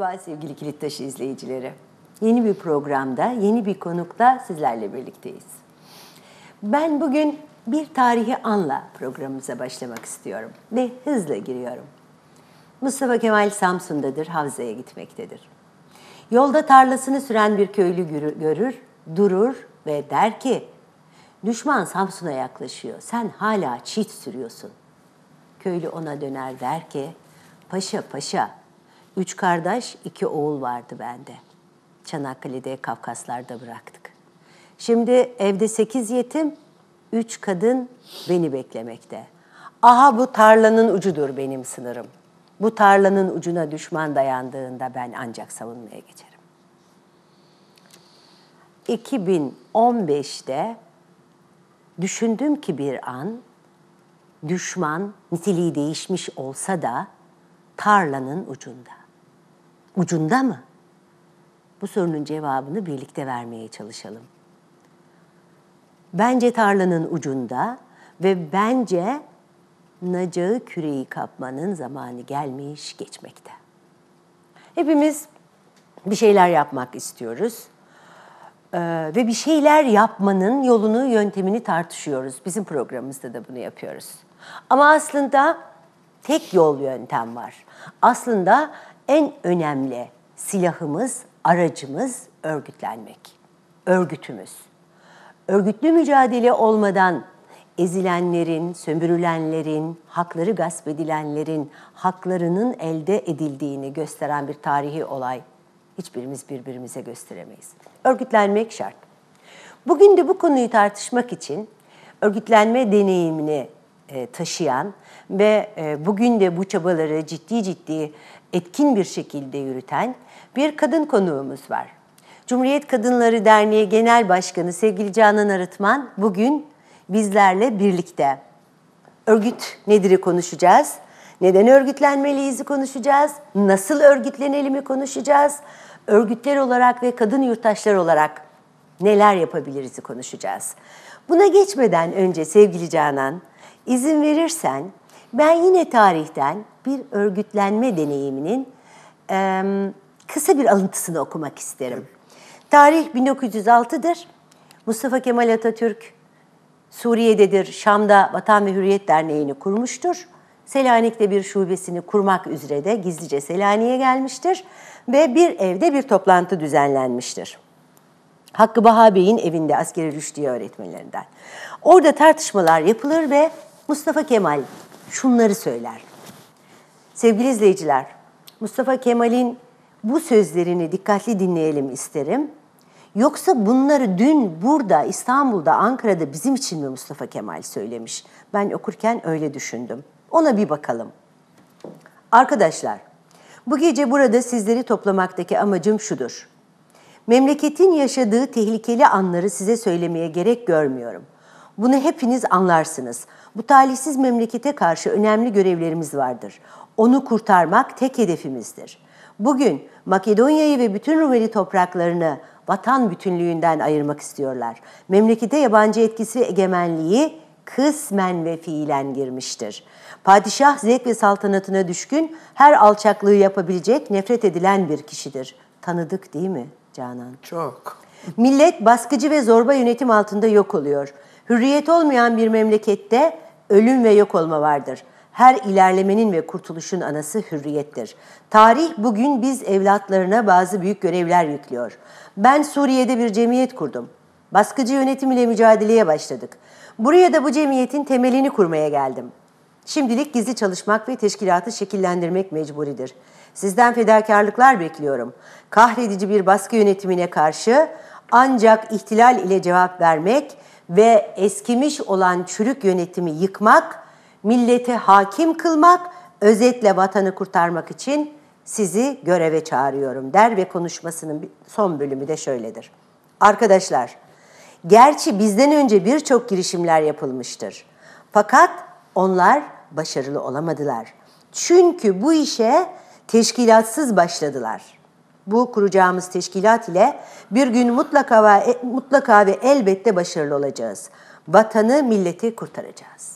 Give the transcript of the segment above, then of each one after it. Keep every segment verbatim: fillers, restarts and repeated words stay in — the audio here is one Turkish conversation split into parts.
Merhaba sevgili Kilittaşı izleyicileri. Yeni bir programda, yeni bir konukla sizlerle birlikteyiz. Ben bugün bir tarihi anla programımıza başlamak istiyorum ve hızla giriyorum. Mustafa Kemal Samsun'dadır, Havza'ya gitmektedir. Yolda tarlasını süren bir köylü görür, durur ve der ki, düşman Samsun'a yaklaşıyor, sen hala çit sürüyorsun. Köylü ona döner der ki, paşa paşa, üç kardeş, iki oğul vardı bende. Çanakkale'de, Kafkaslar'da bıraktık. Şimdi evde sekiz yetim, üç kadın beni beklemekte. Aha bu tarlanın ucudur benim sınırım. Bu tarlanın ucuna düşman dayandığında ben ancak savunmaya geçerim. iki bin on beşte düşündüm ki bir an, düşman niteliği değişmiş olsa da tarlanın ucunda. Ucunda mı? Bu sorunun cevabını birlikte vermeye çalışalım. Bence tarlanın ucunda ve bence nacağı küreği kapmanın zamanı gelmiş geçmekte. Hepimiz bir şeyler yapmak istiyoruz. Ee, ve bir şeyler yapmanın yolunu, yöntemini tartışıyoruz. Bizim programımızda da bunu yapıyoruz. Ama aslında tek yol yöntem var. Aslında en önemli silahımız, aracımız örgütlenmek. Örgütümüz. Örgütlü mücadele olmadan ezilenlerin, sömürülenlerin, hakları gasp edilenlerin haklarının elde edildiğini gösteren bir tarihi olay hiçbirimiz birbirimize gösteremeyiz. Örgütlenmek şart. Bugün de bu konuyu tartışmak için örgütlenme deneyimini e, taşıyan ve e, bugün de bu çabaları ciddi ciddi etkin bir şekilde yürüten bir kadın konuğumuz var. Cumhuriyet Kadınları Derneği Genel Başkanı sevgili Canan Arıtman bugün bizlerle birlikte. Örgüt nedir'i konuşacağız. Neden örgütlenmeliyiz'i konuşacağız. Nasıl örgütlenelim'i konuşacağız. Örgütler olarak ve kadın yurttaşlar olarak neler yapabiliriz'i konuşacağız. Buna geçmeden önce sevgili Canan, izin verirsen ben yine tarihten bir örgütlenme deneyiminin e, kısa bir alıntısını okumak isterim. Tarih bin dokuz yüz altı'dır. Mustafa Kemal Atatürk Suriye'dedir, Şam'da Vatan ve Hürriyet Derneği'ni kurmuştur. Selanik'te bir şubesini kurmak üzere de gizlice Selanik'e gelmiştir ve bir evde bir toplantı düzenlenmiştir. Hakkı Baha Bey'in evinde askeri rüştiye öğretmenlerinden. Orada tartışmalar yapılır ve Mustafa Kemal şunları söyler. Sevgili izleyiciler, Mustafa Kemal'in bu sözlerini dikkatli dinleyelim isterim. Yoksa bunları dün burada, İstanbul'da, Ankara'da bizim için mi Mustafa Kemal söylemiş? Ben okurken öyle düşündüm. Ona bir bakalım. Arkadaşlar, bu gece burada sizleri toplamaktaki amacım şudur. Memleketin yaşadığı tehlikeli anları size söylemeye gerek görmüyorum. Bunu hepiniz anlarsınız. Bu talihsiz memlekete karşı önemli görevlerimiz vardır. Onu kurtarmak tek hedefimizdir. Bugün Makedonya'yı ve bütün Rumeli topraklarını vatan bütünlüğünden ayırmak istiyorlar. Memlekete yabancı etkisi ve egemenliği kısmen ve fiilen girmiştir. Padişah zevk ve saltanatına düşkün, her alçaklığı yapabilecek, nefret edilen bir kişidir. Tanıdık değil mi Canan? Çok. Millet baskıcı ve zorba yönetim altında yok oluyor. Hürriyet olmayan bir memlekette ölüm ve yok olma vardır. Her ilerlemenin ve kurtuluşun anası hürriyettir. Tarih bugün biz evlatlarına bazı büyük görevler yüklüyor. Ben Suriye'de bir cemiyet kurdum. Baskıcı yönetim ile mücadeleye başladık. Buraya da bu cemiyetin temelini kurmaya geldim. Şimdilik gizli çalışmak ve teşkilatı şekillendirmek mecburidir. Sizden fedakarlıklar bekliyorum. Kahredici bir baskı yönetimine karşı ancak ihtilal ile cevap vermek ve eskimiş olan çürük yönetimi yıkmak, milleti hakim kılmak, özetle vatanı kurtarmak için sizi göreve çağırıyorum der ve konuşmasının son bölümü de şöyledir. Arkadaşlar, gerçi bizden önce birçok girişimler yapılmıştır. Fakat onlar başarılı olamadılar. Çünkü bu işe teşkilatsız başladılar. Bu kuracağımız teşkilat ile bir gün mutlaka ve, mutlaka ve elbette başarılı olacağız. Vatanı, milleti kurtaracağız. Çok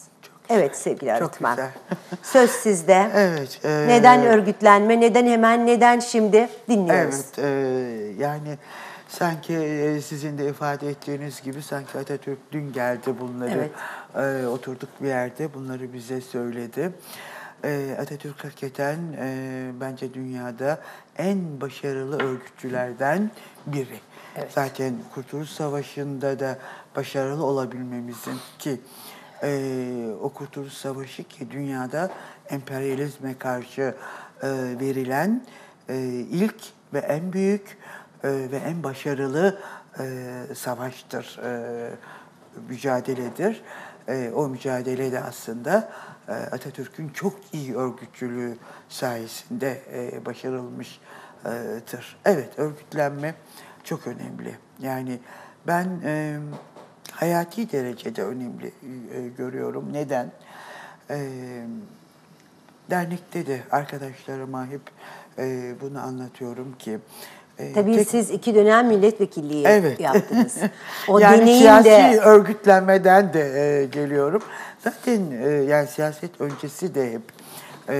Evet sevgili Çok öğretmen. güzel. Söz sizde. Evet. E, Neden örgütlenme, neden hemen, neden şimdi dinliyoruz. Evet. E, yani sanki e, sizin de ifade ettiğiniz gibi sanki Atatürk dün geldi bunları. Evet. E, oturduk bir yerde bunları bize söyledi. E, Atatürk hakikaten e, bence dünyada en başarılı örgütçülerden biri. Evet. Zaten Kurtuluş Savaşı'nda da başarılı olabilmemizin ki e, o Kurtuluş Savaşı ki dünyada emperyalizme karşı e, verilen e, ilk ve en büyük e, ve en başarılı e, savaştır, e, mücadeledir. E, o mücadele de aslında e, Atatürk'ün çok iyi örgütçülüğü sayesinde e, başarılmıştır. Evet, örgütlenme çok önemli. Yani ben e, hayati derecede önemli e, görüyorum. Neden? E, dernekte de arkadaşlarıma hep e, bunu anlatıyorum ki e, Tabii tek, siz iki dönem milletvekilliği evet. yaptınız. O yani deneyim siyasi de... örgütlenmeden de e, geliyorum. Zaten e, yani siyaset öncesi de hep e,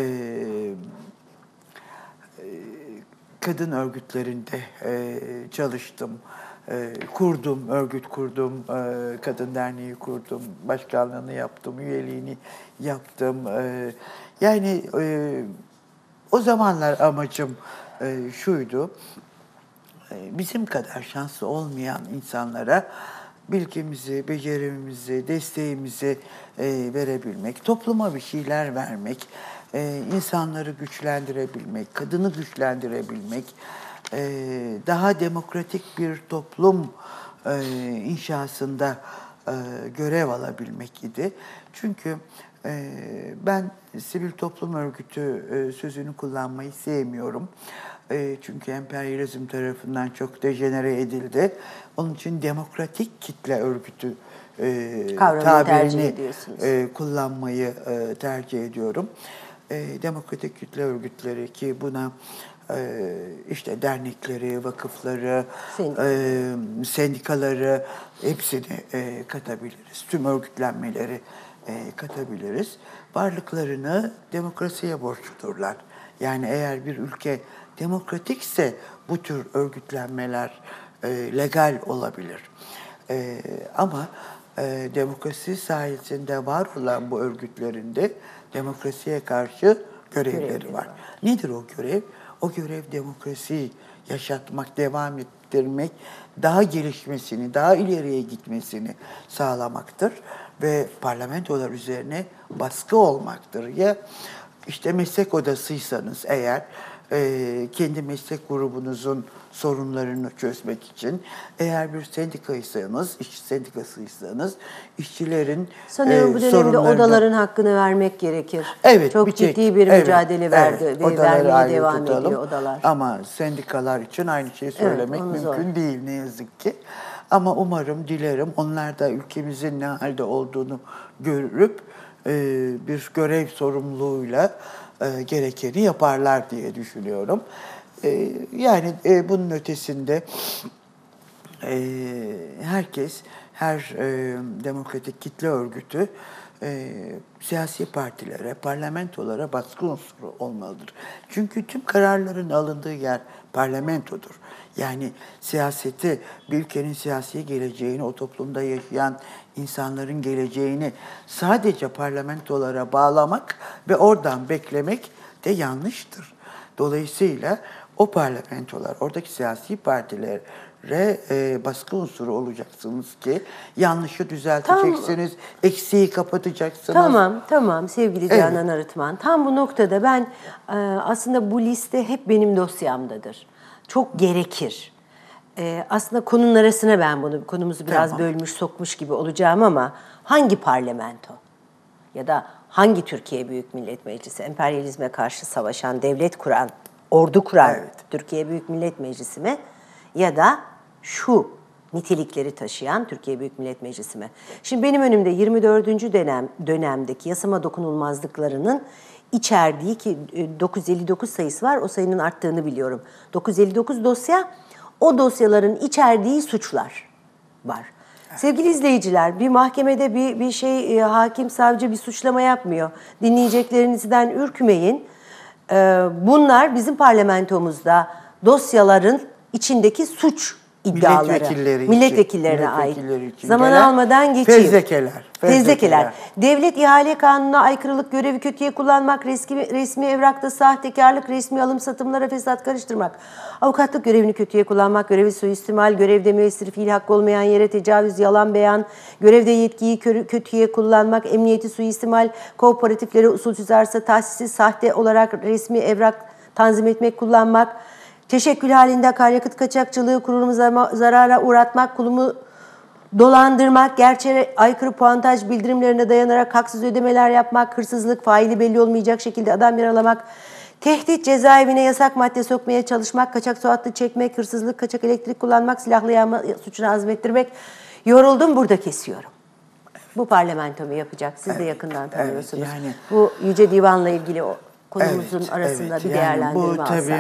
kadın örgütlerinde e, çalıştım. E, kurdum, örgüt kurdum, e, kadın derneği kurdum, başkanlığını yaptım, üyeliğini yaptım. E, yani e, o zamanlar amacım e, şuydu, e, bizim kadar şanslı olmayan insanlara bilgimizi, becerimizi, desteğimizi e, verebilmek, topluma bir şeyler vermek, e, insanları güçlendirebilmek, kadını güçlendirebilmek, e, daha demokratik bir toplum e, inşasında e, görev alabilmek idi. Çünkü e, ben sivil toplum örgütü e, sözünü kullanmayı sevmiyorum. E, çünkü emperyalizm tarafından çok dejenere edildi. Onun için demokratik kitle örgütü e, Kavramını tercih tabirini ediyorsunuz. e, kullanmayı e, tercih ediyorum. E, demokratik kitle örgütleri ki buna e, işte dernekleri, vakıfları, Sendikaları, e, sendikaları hepsini e, katabiliriz. Tüm örgütlenmeleri e, katabiliriz. Varlıklarını demokrasiye borçludurlar. Yani eğer bir ülke demokratikse bu tür örgütlenmeler e, legal olabilir. E, ama e, demokrasi sayesinde var olan bu örgütlerinde demokrasiye karşı görevleri, görevleri var. var. Nedir o görev? O görev demokrasiyi yaşatmak, devam ettirmek, daha gelişmesini, daha ileriye gitmesini sağlamaktır ve parlamentolar üzerine baskı olmaktır. Ya işte meslek odasıysanız eğer e, kendi meslek grubunuzun sorunlarını çözmek için, eğer bir sendikaysanız, işçi sendikasıysanız işçilerin sanıyorum e, bu dönemde sorunlarını... odaların hakkını vermek gerekir. Evet, çok bir tek, ciddi bir evet, mücadele verdi evet, ve odaları vermeye ayrı devam tutalım. ediyor odalar. Ama sendikalar için aynı şeyi söylemek onu mümkün zor. değil ne yazık ki. Ama umarım, dilerim onlar da ülkemizin ne halde olduğunu görüp e, bir görev sorumluluğuyla e, gerekeni yaparlar diye düşünüyorum. E, yani e, bunun ötesinde e, herkes, her e, demokratik kitle örgütü e, siyasi partilere, parlamentolara baskı unsuru olmalıdır. Çünkü tüm kararların alındığı yer parlamentodur. Yani siyaseti, bir ülkenin siyasi geleceğini, o toplumda yaşayan insanların geleceğini sadece parlamentolara bağlamak ve oradan beklemek de yanlıştır. Dolayısıyla o parlamentolar, oradaki siyasi partilere e, baskı unsuru olacaksınız ki yanlışı düzelteceksiniz, Tam, eksiği kapatacaksınız. Tamam, tamam sevgili Evet. Canan Arıtman. Tam bu noktada ben e, aslında bu liste hep benim dosyamdadır. Çok gerekir. E, aslında konunun arasına ben bunu, konumuzu biraz Tamam. bölmüş, sokmuş gibi olacağım ama hangi parlamento? Ya da hangi Türkiye Büyük Millet Meclisi, emperyalizme karşı savaşan, devlet kuran, ordu kuran Evet. Türkiye Büyük Millet Meclisi mi? Ya da şu nitelikleri taşıyan Türkiye Büyük Millet Meclisi mi? Şimdi benim önümde yirmi dördüncü dönem dönemdeki yasama dokunulmazlıklarının içerdiği ki dokuz yüz elli dokuz sayısı var, o sayının arttığını biliyorum. dokuz yüz elli dokuz dosya, o dosyaların içerdiği suçlar var. Sevgili izleyiciler, bir mahkemede bir bir şey e, hakim, savcı bir suçlama yapmıyor. Dinleyeceklerinizden ürkmeyin. E, bunlar bizim parlamentomuzda dosyaların içindeki suç iddiaları. Milletvekilleri Milletvekillerine için, ait. milletvekilleri için Zaman gelen almadan geçeyim. Fezlekeler. Fezlekeler. Fezlekeler. Devlet ihale kanununa aykırılık, görevi kötüye kullanmak, resmi, resmi evrakta sahtekarlık, resmi alım satımlara fesat karıştırmak, avukatlık görevini kötüye kullanmak, görevi suistimal, görevde müessir fiil hakkı olmayan yere tecavüz, yalan beyan, görevde yetkiyi kötüye kullanmak, emniyeti suistimal, kooperatifleri usulsüz arsa, tahsisi sahte olarak resmi evrak tanzim etmek, kullanmak, teşekkül halinde akaryakıt kaçakçılığı, kurulumu zarara uğratmak, kulumu dolandırmak, gerçeğe aykırı puantaj bildirimlerine dayanarak haksız ödemeler yapmak, hırsızlık, faili belli olmayacak şekilde adam yaralamak, tehdit, cezaevine yasak madde sokmaya çalışmak, kaçak su hattı çekmek, hırsızlık, kaçak elektrik kullanmak, silahlı yağma suçunu azmettirmek. Yoruldum, burada kesiyorum. Bu parlamento mu yapacak? Siz evet, de yakından tanıyorsunuz. Evet, yani, bu Yüce Divan'la ilgili o konumuzun evet, arasında evet, bir değerlendirme yani bu, alsak. Tabii,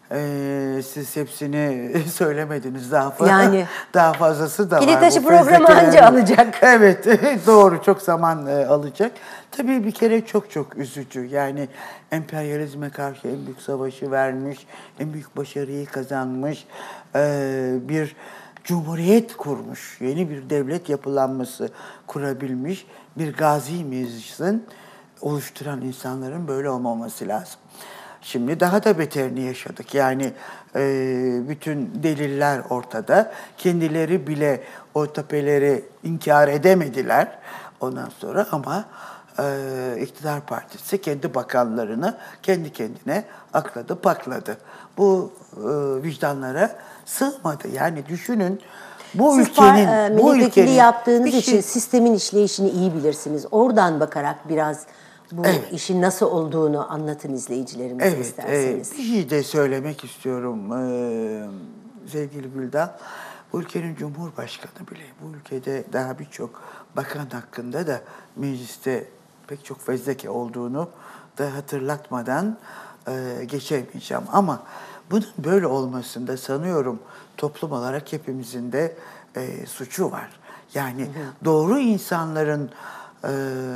Ee, siz hepsini söylemediniz, daha fazla. Yani, daha fazlası da var. Kilit taşı programı anca alacak. Evet, doğru, çok zaman e, alacak. Tabii bir kere çok çok üzücü. Yani emperyalizme karşı en büyük savaşı vermiş, en büyük başarıyı kazanmış, e, bir cumhuriyet kurmuş, yeni bir devlet yapılanması kurabilmiş bir gazi meclisin oluşturan insanların böyle olmaması lazım. Şimdi daha da beterini yaşadık. Yani e, bütün deliller ortada. Kendileri bile o tapeleri inkar edemediler ondan sonra ama e, iktidar partisi kendi bakanlarını kendi kendine akladı, pakladı. Bu e, vicdanlara sığmadı. Yani düşünün bu Siz ülkenin... Siz bu milletvekili ülkenin yaptığınız şey, için sistemin işleyişini iyi bilirsiniz. Oradan bakarak biraz bu evet. işin nasıl olduğunu anlatın izleyicilerimize evet, isterseniz. Evet, bir şey de söylemek istiyorum ee, sevgili Güldan. Bu ülkenin Cumhurbaşkanı bile, bu ülkede daha birçok bakan hakkında da mecliste pek çok fezleke olduğunu da hatırlatmadan e, geçemeyeceğim. Ama bunun böyle olmasında sanıyorum toplum olarak hepimizin de e, suçu var. Yani hı hı. doğru insanların e,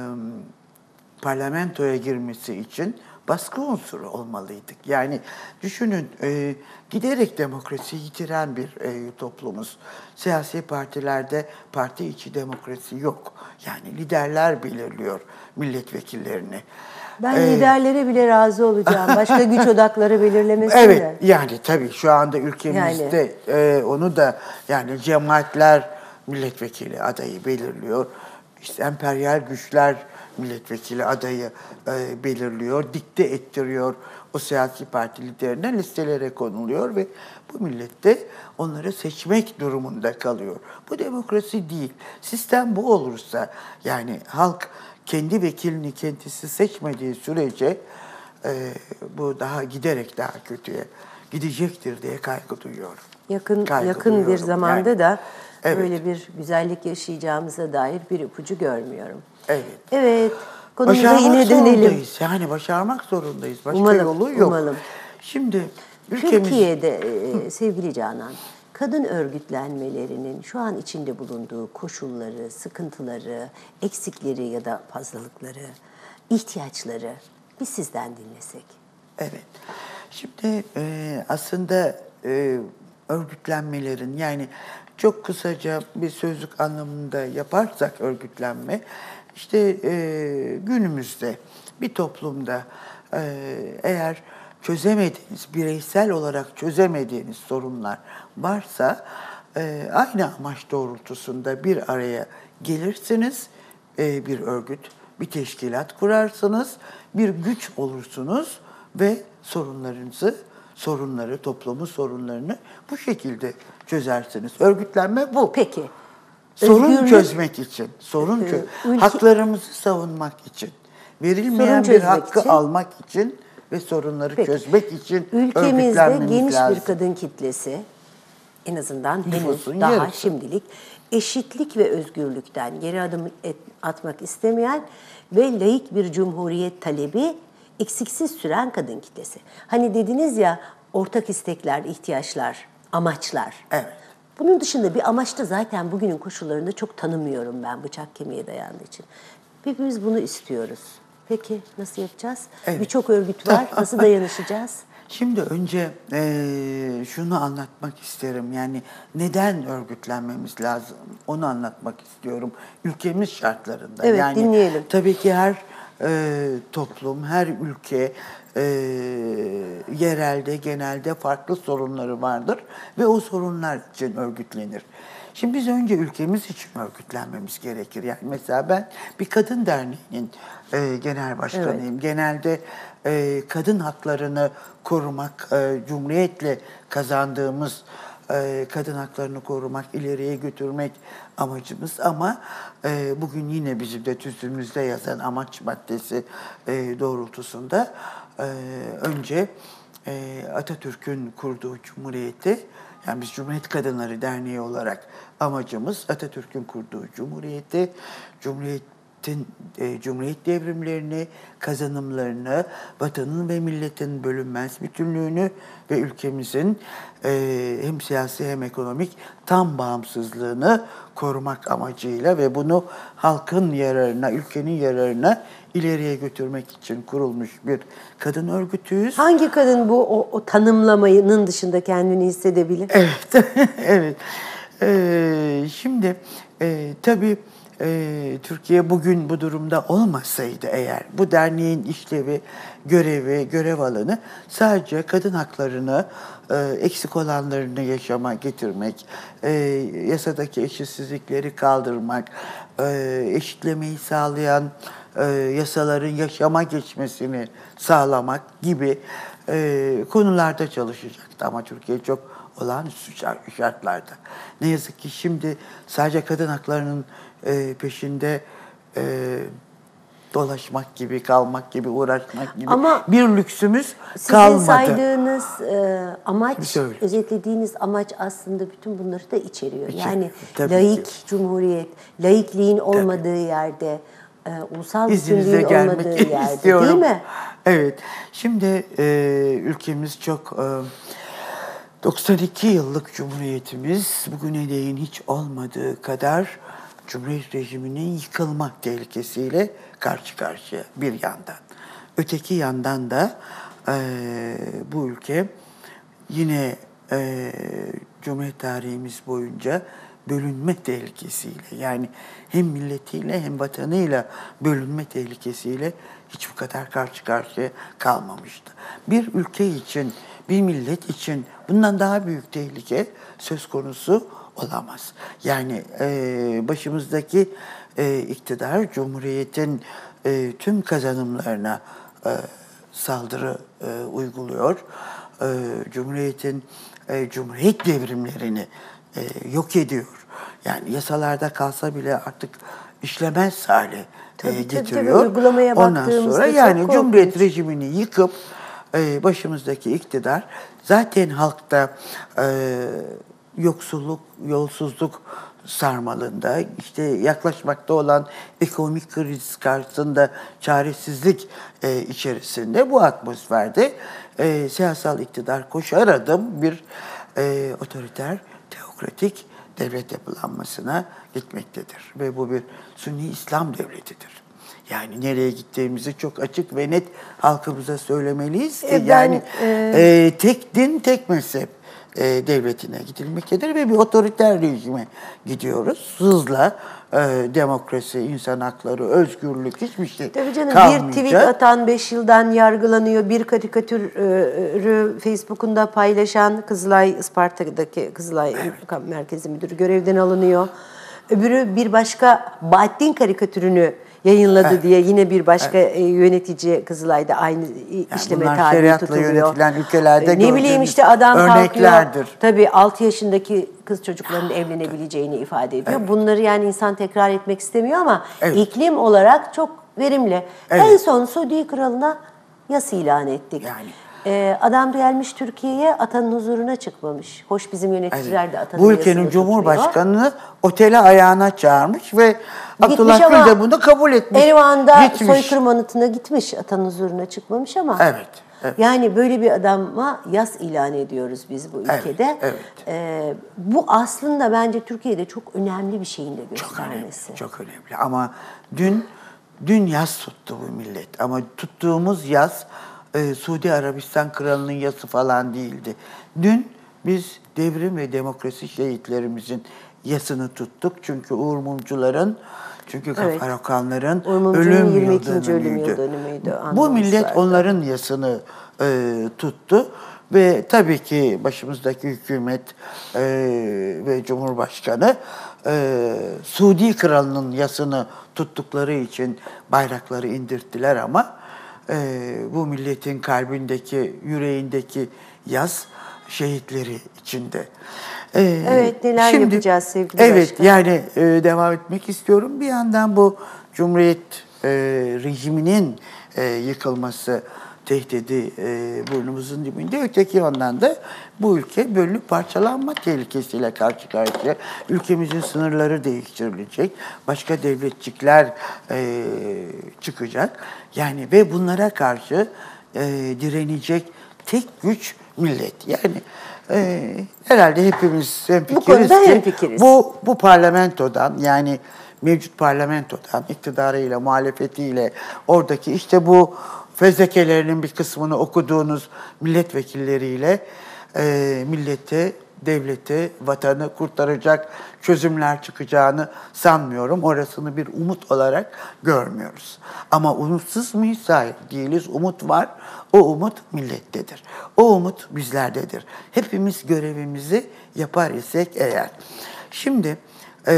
parlamentoya girmesi için baskı unsuru olmalıydık. Yani düşünün e, giderek demokrasiyi yitiren bir e, toplumuz. Siyasi partilerde parti içi demokrasi yok. Yani liderler belirliyor milletvekillerini. Ben ee, liderlere bile razı olacağım. Başka güç odakları belirlemesin evet, de. yani tabii şu anda ülkemizde yani. e, onu da yani cemaatler milletvekili adayı belirliyor. İşte emperyal güçler milletvekili adayı e, belirliyor, dikte ettiriyor o siyasi parti liderine, listelere konuluyor ve bu millet de onları seçmek durumunda kalıyor. Bu demokrasi değil. Sistem bu olursa, yani halk kendi vekilini kendisi seçmediği sürece e, bu daha giderek daha kötüye gidecektir diye kaygı duyuyorum. Yakın kaygı yakın duyuyorum. bir zamanda yani, da evet. böyle bir güzellik yaşayacağımıza dair bir ipucu görmüyorum. Evet. Evet. Konumuza başarmak yine dönelim. Zorundayız. Yani başarmak zorundayız. Başka umalım, yolu yok. Umalım. Şimdi ülkemiz... Türkiye'de e, sevgili Canan, kadın örgütlenmelerinin şu an içinde bulunduğu koşulları, sıkıntıları, eksikleri ya da fazlalıkları, ihtiyaçları biz sizden dinlesek. Evet. Şimdi e, aslında e, örgütlenmelerin, yani çok kısaca bir sözlük anlamında yaparsak örgütlenme, işte e, günümüzde bir toplumda e, eğer çözemediğiniz, bireysel olarak çözemediğiniz sorunlar varsa e, aynı amaç doğrultusunda bir araya gelirsiniz, e, bir örgüt, bir teşkilat kurarsınız, bir güç olursunuz ve sorunlarınızı, sorunları, toplumun sorunlarını bu şekilde çözersiniz. Örgütlenme bu. Peki. Sorun Özgürlük, çözmek için, sorun çö ülke, haklarımızı savunmak için, verilmeyen bir hakkı için, almak için ve sorunları Peki. çözmek için ülkemizde geniş lazım. Bir kadın kitlesi, en azından henüz daha yarısı. Şimdilik eşitlik ve özgürlükten geri adım et, atmak istemeyen ve laik bir cumhuriyet talebi eksiksiz süren kadın kitlesi. Hani dediniz ya, ortak istekler, ihtiyaçlar, amaçlar. Evet. Bunun dışında bir amaç da zaten bugünün koşullarında çok tanımıyorum ben, bıçak kemiğe dayandığı için. Hepimiz bunu istiyoruz. Peki nasıl yapacağız? Evet. Birçok örgüt var. Nasıl dayanışacağız? Şimdi önce e, şunu anlatmak isterim. Yani neden örgütlenmemiz lazım? Onu anlatmak istiyorum. Ülkemiz şartlarında. Evet, yani, dinleyelim. Tabii ki her e, toplum, her ülke e, yerelde, genelde farklı sorunları vardır ve o sorunlar için örgütlenir. Şimdi biz önce ülkemiz için örgütlenmemiz gerekir. Yani mesela ben bir kadın derneğinin e, genel başkanıyım. Evet. Genelde e, kadın haklarını korumak, e, Cumhuriyet'le kazandığımız e, kadın haklarını korumak, ileriye götürmek amacımız. Ama e, bugün yine bizim de tüzüğümüzde yazan amaç maddesi e, doğrultusunda e, önce e, Atatürk'ün kurduğu Cumhuriyeti, yani biz Cumhuriyet Kadınları Derneği olarak amacımız Atatürk'ün kurduğu Cumhuriyeti, Cumhuriyet'in e, Cumhuriyet devrimlerini, kazanımlarını, vatanın ve milletin bölünmez bütünlüğünü ve ülkemizin e, hem siyasi hem ekonomik tam bağımsızlığını korumak amacıyla ve bunu halkın yararına, ülkenin yararına ileriye götürmek için kurulmuş bir kadın örgütüyüz. Hangi kadın bu o, o tanımlamanın dışında kendini hissedebilir? Evet, evet. Ee, şimdi e, tabii e, Türkiye bugün bu durumda olmasaydı eğer, bu derneğin işlevi, görevi, görev alanı sadece kadın haklarını, e, eksik olanlarını yaşama getirmek, e, yasadaki eşitsizlikleri kaldırmak, e, eşitlemeyi sağlayan e, yasaların yaşama geçmesini sağlamak gibi e, konularda çalışacaktı. Ama Türkiye çok olağanüstü şartlarda. Ne yazık ki şimdi sadece kadın haklarının e, peşinde e, dolaşmak gibi, kalmak gibi, uğraşmak gibi Ama bir lüksümüz sizin kalmadı. Sizin saydığınız e, amaç, Şöyle. özetlediğiniz amaç aslında bütün bunları da içeriyor. İçeriyor, Yani tabii laik ki. cumhuriyet, laikliğin olmadığı tabii. yerde, e, ulusal İzninizle bütünlüğün olmadığı yerde istiyorum. değil mi? Evet. Şimdi e, ülkemiz çok... E, doksan iki yıllık Cumhuriyetimiz bugüne değin hiç olmadığı kadar Cumhuriyet rejiminin yıkılmak tehlikesiyle karşı karşıya bir yandan. Öteki yandan da e, bu ülke yine e, Cumhuriyet tarihimiz boyunca bölünme tehlikesiyle, yani hem milletiyle hem vatanıyla bölünme tehlikesiyle hiç bu kadar karşı karşıya kalmamıştı. Bir ülke için, bir millet için bundan daha büyük tehlike söz konusu olamaz. Yani e, başımızdaki e, iktidar Cumhuriyet'in e, tüm kazanımlarına e, saldırı e, uyguluyor. E, Cumhuriyet'in e, Cumhuriyet devrimlerini e, yok ediyor. Yani yasalarda kalsa bile artık işlemez hale Tabii, e, tabii, getiriyor. tabii. Uygulamaya Ondan baktığımızda sonra çok yani korkunç. Cumhuriyet rejimini yıkıp e, başımızdaki iktidar zaten halkta e, yoksulluk, yolsuzluk sarmalında, işte yaklaşmakta olan ekonomik kriz karşısında çaresizlik e, içerisinde bu atmosferde e, siyasal iktidar koşar adım bir e, otoriter, teokratik devlet yapılanmasına gitmektedir. Ve bu bir Sünni İslam devletidir. Yani nereye gittiğimizi çok açık ve net halkımıza söylemeliyiz ki E ben, yani e... e, tek din, tek mezhep e, devletine gidilmektedir ve bir otoriter rejime gidiyoruz. Hızla e, demokrasi, insan hakları, özgürlük hiçbir şey Tabii canım, kalmayacak. bir tweet atan beş yıldan yargılanıyor. Bir karikatürü Facebook'unda paylaşan Kızılay, Isparta'daki Kızılay evet. Merkezi Müdürü görevden alınıyor. Öbürü bir başka Bahattin karikatürünü yayınladı evet. diye yine bir başka evet. yönetici Kızılay'da aynı yani işleme tabi tutuluyor. Yönetilen ülkelerde ne bileyim işte adam örneklerdir. Kalkıyor. Tabii altı yaşındaki kız çocuklarının evlenebileceğini ifade ediyor. Evet. Bunları yani insan tekrar etmek istemiyor ama evet. iklim olarak çok verimli. Evet. En son Suudi Kralı'na yas ilan ettik. Yani. Ee, adam gelmiş Türkiye'ye, atanın huzuruna çıkmamış. Hoş bizim yöneticiler evet. de atanın bu ülkenin Cumhurbaşkanı'nı otele ayağına çağırmış ve Abdullah Gül de bunu kabul etmiş. Erivan'da soykırım anıtına gitmiş, atanın huzuruna çıkmamış ama evet, evet. Yani böyle bir adama yas ilan ediyoruz biz bu Evet, ülkede. evet. Ee, bu aslında bence Türkiye'de çok önemli bir şeyin de Çok önemli, göstermesi. çok önemli. Ama dün dün yas tuttu bu millet. Ama tuttuğumuz yas e, Suudi Arabistan Kralı'nın yası falan değildi. Dün biz devrim ve demokrasi şehitlerimizin yasını tuttuk. Çünkü Uğur Mumcuların, çünkü Evet. Gafar Okanların Uğur Mumcu'nun ölüm yirmi yıl ikinci ölüm yıl dönümüydü. dönümüydü, Bu anmamız millet vardı. onların yasını e, tuttu. Ve tabii ki başımızdaki hükümet e, ve Cumhurbaşkanı e, Suudi Kralı'nın yasını tuttukları için bayrakları indirttiler ama e, bu milletin kalbindeki, yüreğindeki yas şehitleri içinde. E, Evet, neler yapacağız sevgili Evet, başkan? yani e, devam etmek istiyorum. Bir yandan bu Cumhuriyet e, rejiminin e, yıkılması tehdidi e, burnumuzun dibinde. Öteki yandan da bu ülke bölünüp parçalanma tehlikesiyle karşı karşıya. Ülkemizin sınırları değiştirilecek. Başka devletçikler e, çıkacak. Yani ve bunlara karşı e, direnecek tek güç millet. Yani e, herhalde hepimiz hemfikiriz konuda ki hemfikiriz. bu bu parlamentodan, yani mevcut parlamentodan, iktidarıyla, muhalefetiyle, oradaki işte bu fezlekelerinin bir kısmını okuduğunuz milletvekilleriyle e, millete, devlete, vatanı kurtaracak çözümler çıkacağını sanmıyorum. Orasını bir umut olarak görmüyoruz. Ama umutsuz muyuz? Hayır, değiliz. Umut var. O umut millettedir. O umut bizlerdedir. Hepimiz görevimizi yapar isek eğer. Şimdi e,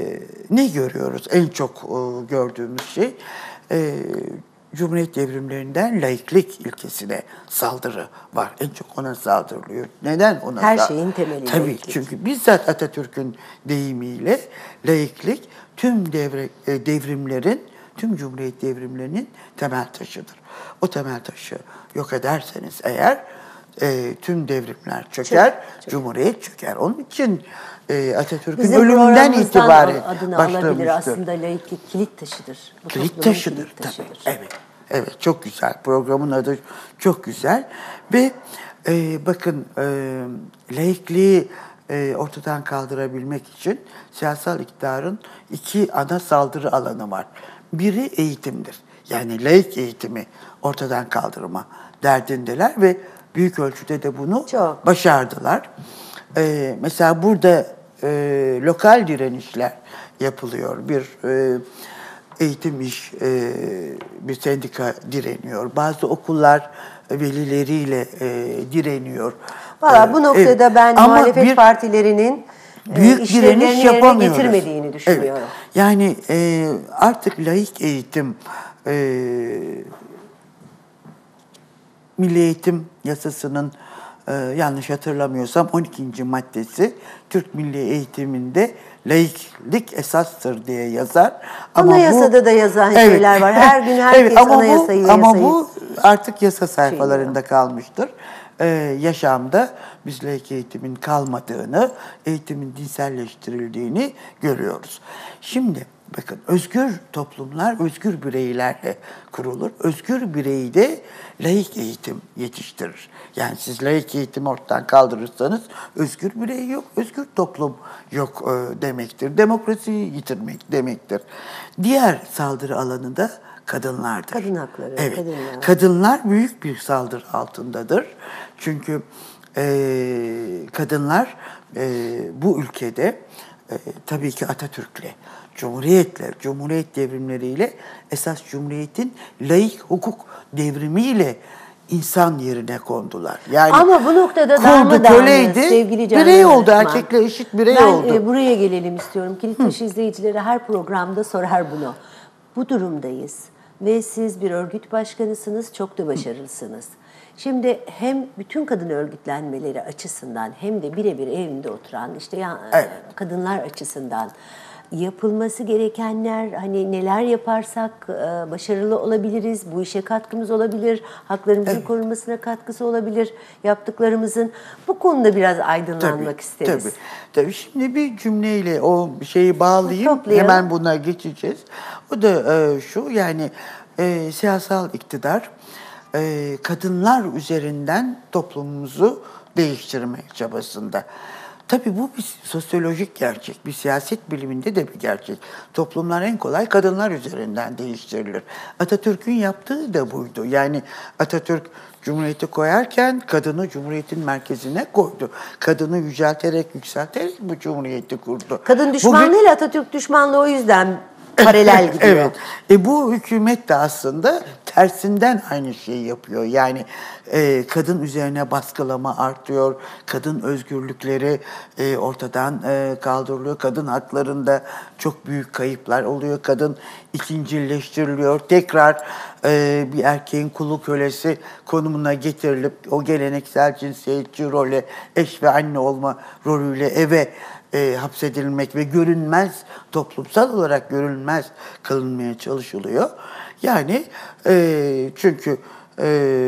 ne görüyoruz? En çok e, gördüğümüz şey e, Cumhuriyet devrimlerinden laiklik ilkesine saldırı var. En çok ona saldırılıyor. Neden ona Her sa- şeyin temeli Tabii laiklik. çünkü bizzat Atatürk'ün deyimiyle laiklik tüm devre, e, devrimlerin, tüm Cumhuriyet devrimlerinin temel taşıdır. O temel taşı yok ederseniz eğer e, tüm devrimler çöker, Çök- Cumhuriyet çöker. Onun için e, Atatürk'ün Bizim ölümünden programımızdan itibaren adını alabilir. başlamıştır. Aslında laiklik kilit taşıdır. Bu Kilit toplumun taşıdır kilit tabii. taşıdır. Evet. Evet, çok güzel. Programın adı çok güzel. Ve e, bakın e, laikliği e, ortadan kaldırabilmek için siyasal iktidarın iki ana saldırı alanı var. Biri eğitimdir. Yani laik eğitimi ortadan kaldırma derdindeler ve büyük ölçüde de bunu Çok. başardılar. E, mesela burada e, lokal direnişler yapılıyor. Bir e, eğitim iş e, bir sendika direniyor. Bazı okullar velileriyle e, direniyor. Valla E, bu noktada evet. ben Ama muhalefet bir partilerinin e, büyük işlevlerini direniş yerine yapamıyoruz. getirmediğini düşünüyorum. Evet. Yani e, artık laik eğitim e, Milli Eğitim Yasası'nın e, yanlış hatırlamıyorsam on ikinci maddesi Türk Milli Eğitiminde laiklik esastır diye yazar. Ama Anayasada bu, da yazan şeyler var. Her gün herkes ama anayasayı bu, ama yasayı bu artık yasa sayfalarında şeyiyor. kalmıştır. Ee, yaşamda biz laik eğitimin kalmadığını, eğitimin dinselleştirildiğini görüyoruz. Şimdi bakın, özgür toplumlar özgür bireylerle kurulur. Özgür bireyi de laik eğitim yetiştirir. Yani siz laik eğitimi ortadan kaldırırsanız özgür birey yok, özgür toplum yok e, demektir. Demokrasiyi yitirmek demektir. Diğer saldırı alanı da kadınlardır. Kadın hakları, Evet. kadınlar. Kadınlar büyük bir saldırı altındadır. Çünkü e, kadınlar e, bu ülkede e, tabii ki Atatürk'le, Cumhuriyet'le, Cumhuriyet devrimleriyle, esas Cumhuriyet'in laik hukuk devrimiyle insan yerine kondular. Yani Ama bu noktada kurdu, darmadağınız köleydi, sevgili Can birey oldu, Yönetmen. erkekle eşit birey ben, oldu. Ben e, buraya gelelim istiyorum. Kilit Taşı izleyicileri her programda sorar bunu. Bu durumdayız ve siz bir örgüt başkanısınız, çok da başarılısınız. Şimdi hem bütün kadın örgütlenmeleri açısından hem de birebir evinde oturan işte ya, Evet. kadınlar açısından yapılması gerekenler, hani neler yaparsak e, başarılı olabiliriz, bu işe katkımız olabilir, haklarımızın evet. korunmasına katkısı olabilir yaptıklarımızın. Bu konuda biraz aydınlanmak tabii, isteriz. Tabii, tabii. Şimdi bir cümleyle o şeyi bağlayayım, Toplayalım. hemen buna geçeceğiz. O da e, şu, yani e, siyasal iktidar e, kadınlar üzerinden toplumumuzu değiştirme çabasında. Tabii bu bir sosyolojik gerçek, bir siyaset biliminde de bir gerçek. Toplumlar en kolay kadınlar üzerinden değiştirilir. Atatürk'ün yaptığı da buydu. Yani Atatürk Cumhuriyeti koyarken kadını Cumhuriyet'in merkezine koydu. Kadını yücelterek, yükselterek bu Cumhuriyeti kurdu. Kadın düşmanlığıyla Bugün, Atatürk düşmanlığı o yüzden paralel gidiyor. evet. E bu hükümet de aslında tersinden aynı şeyi yapıyor. Yani e, kadın üzerine baskılama artıyor. Kadın özgürlükleri e, ortadan e, kaldırılıyor. Kadın haklarında çok büyük kayıplar oluyor. Kadın ikincilleştiriliyor. Tekrar e, bir erkeğin kulu kölesi konumuna getirilip o geleneksel cinsiyetçi role, eş ve anne olma rolüyle eve E, hapsedilmek ve görünmez, toplumsal olarak görünmez kılınmaya çalışılıyor. Yani e, çünkü e,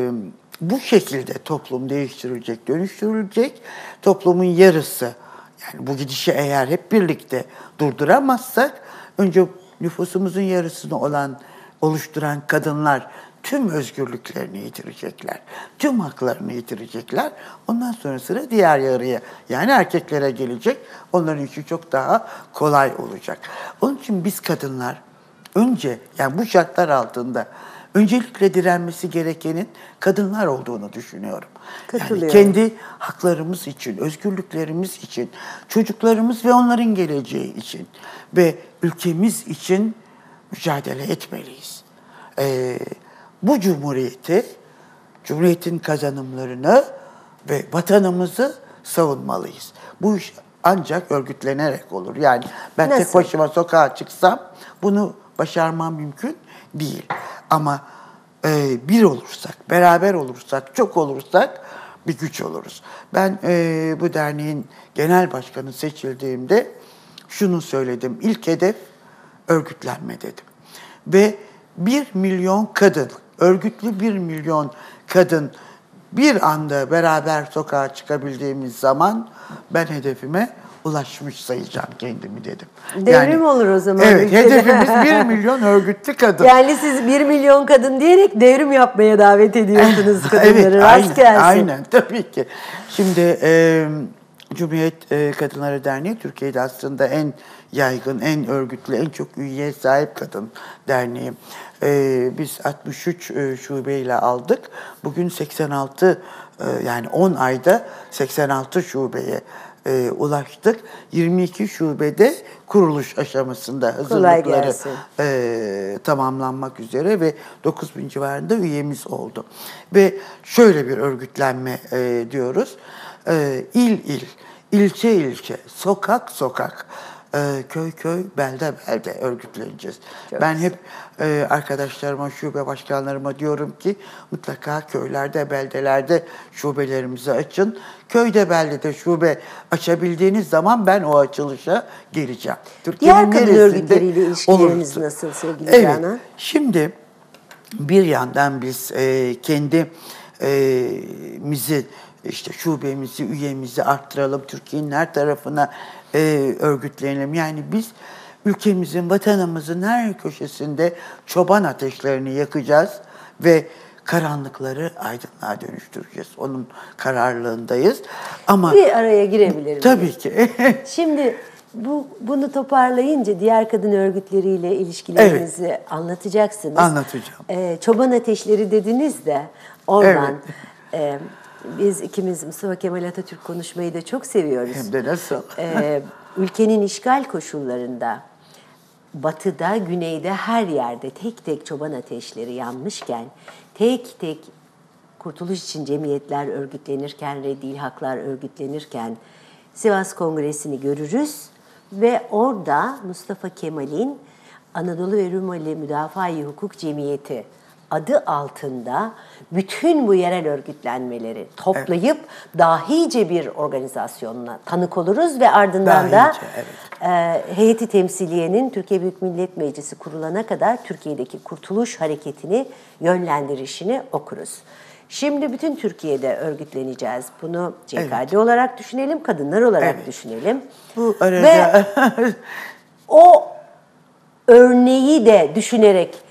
bu şekilde toplum değiştirilecek, dönüştürülecek. Toplumun yarısı, yani bu gidişi eğer hep birlikte durduramazsak, önce nüfusumuzun yarısını olan oluşturan kadınlar tüm özgürlüklerini yitirecekler. Tüm haklarını yitirecekler. Ondan sonra sıra diğer yarıya, yani erkeklere gelecek. Onların için çok daha kolay olacak. Onun için biz kadınlar önce, yani bu şartlar altında öncelikle direnmesi gerekenin kadınlar olduğunu düşünüyorum. Yani kendi haklarımız için, özgürlüklerimiz için, çocuklarımız ve onların geleceği için ve ülkemiz için mücadele etmeliyiz. Ee, bu cumhuriyeti, cumhuriyetin kazanımlarını ve vatanımızı savunmalıyız. Bu iş ancak örgütlenerek olur. Yani ben Nasıl? tek başıma sokağa çıksam bunu başarmam mümkün değil. Ama e, bir olursak, beraber olursak, çok olursak bir güç oluruz. Ben e, bu derneğin genel başkanı seçildiğimde şunu söyledim. İlk hedef örgütlenme dedim. Ve bir milyon kadın, örgütlü bir milyon kadın bir anda beraber sokağa çıkabildiğimiz zaman ben hedefime ulaşmış sayacağım kendimi dedim. Devrim yani, olur o zaman. Evet, ülkede. Hedefimiz bir milyon örgütlü kadın. Yani siz bir milyon kadın diyerek devrim yapmaya davet ediyorsunuz kadınları. Evet, Rast aynen, gelsin. aynen tabii ki. Şimdi e, Cumhuriyet e, Kadınları Derneği Türkiye'de aslında en yaygın, en örgütlü, en çok üyeye sahip kadın derneği. Ee, biz altmış üç e, şubeyle aldık. Bugün seksen altı e, yani on ayda seksen altı şubeye e, ulaştık. yirmi iki şubede kuruluş aşamasında hazırlıkları e, tamamlanmak üzere ve dokuz bin civarında üyemiz oldu. Ve şöyle bir örgütlenme e, diyoruz. E, il il, ilçe ilçe, sokak sokak, Ee, köy köy, belde belde örgütleneceğiz. Çok ben güzel. hep e, arkadaşlarıma, şube başkanlarıma diyorum ki mutlaka köylerde, beldelerde şubelerimizi açın. Köyde, beldede şube açabildiğiniz zaman ben o açılışa geleceğim. Diğer kadın örgütleriyle ilişkileriniz olurdu. Nasıl sevgili evet, Canan? Şimdi bir yandan biz e, kendi e, mizi, işte şubemizi, üyemizi arttıralım, Türkiye'nin her tarafına e, örgütlenelim. Yani biz ülkemizin, vatanımızın her köşesinde çoban ateşlerini yakacağız ve karanlıkları aydınlığa dönüştüreceğiz. Onun kararlılığındayız. Ama bir araya girebilirim. Tabii ki. Şimdi bu bunu toparlayınca diğer kadın örgütleriyle ilişkilerinizi evet. anlatacaksınız. Anlatacağım. Ee, çoban ateşleri dediniz de oradan evet. e, biz ikimiz Mustafa Kemal Atatürk konuşmayı da çok seviyoruz. Hem de nasıl? Ee, ülkenin işgal koşullarında batıda, güneyde her yerde tek tek çoban ateşleri yanmışken, tek tek kurtuluş için cemiyetler örgütlenirken, Reddil Haklar örgütlenirken Sivas Kongresi'ni görürüz ve orada Mustafa Kemal'in Anadolu ve Rumeli Müdafaa-i Hukuk Cemiyeti adı altında bütün bu yerel örgütlenmeleri toplayıp evet. dahice bir organizasyonuna tanık oluruz ve ardından dahice, da evet. e, heyeti temsiliyenin Türkiye Büyük Millet Meclisi kurulana kadar Türkiye'deki kurtuluş hareketini yönlendirişini okuruz. Şimdi bütün Türkiye'de örgütleneceğiz. Bunu C K D evet. olarak düşünelim, kadınlar olarak evet. düşünelim. Bu arada ve o örneği de düşünerek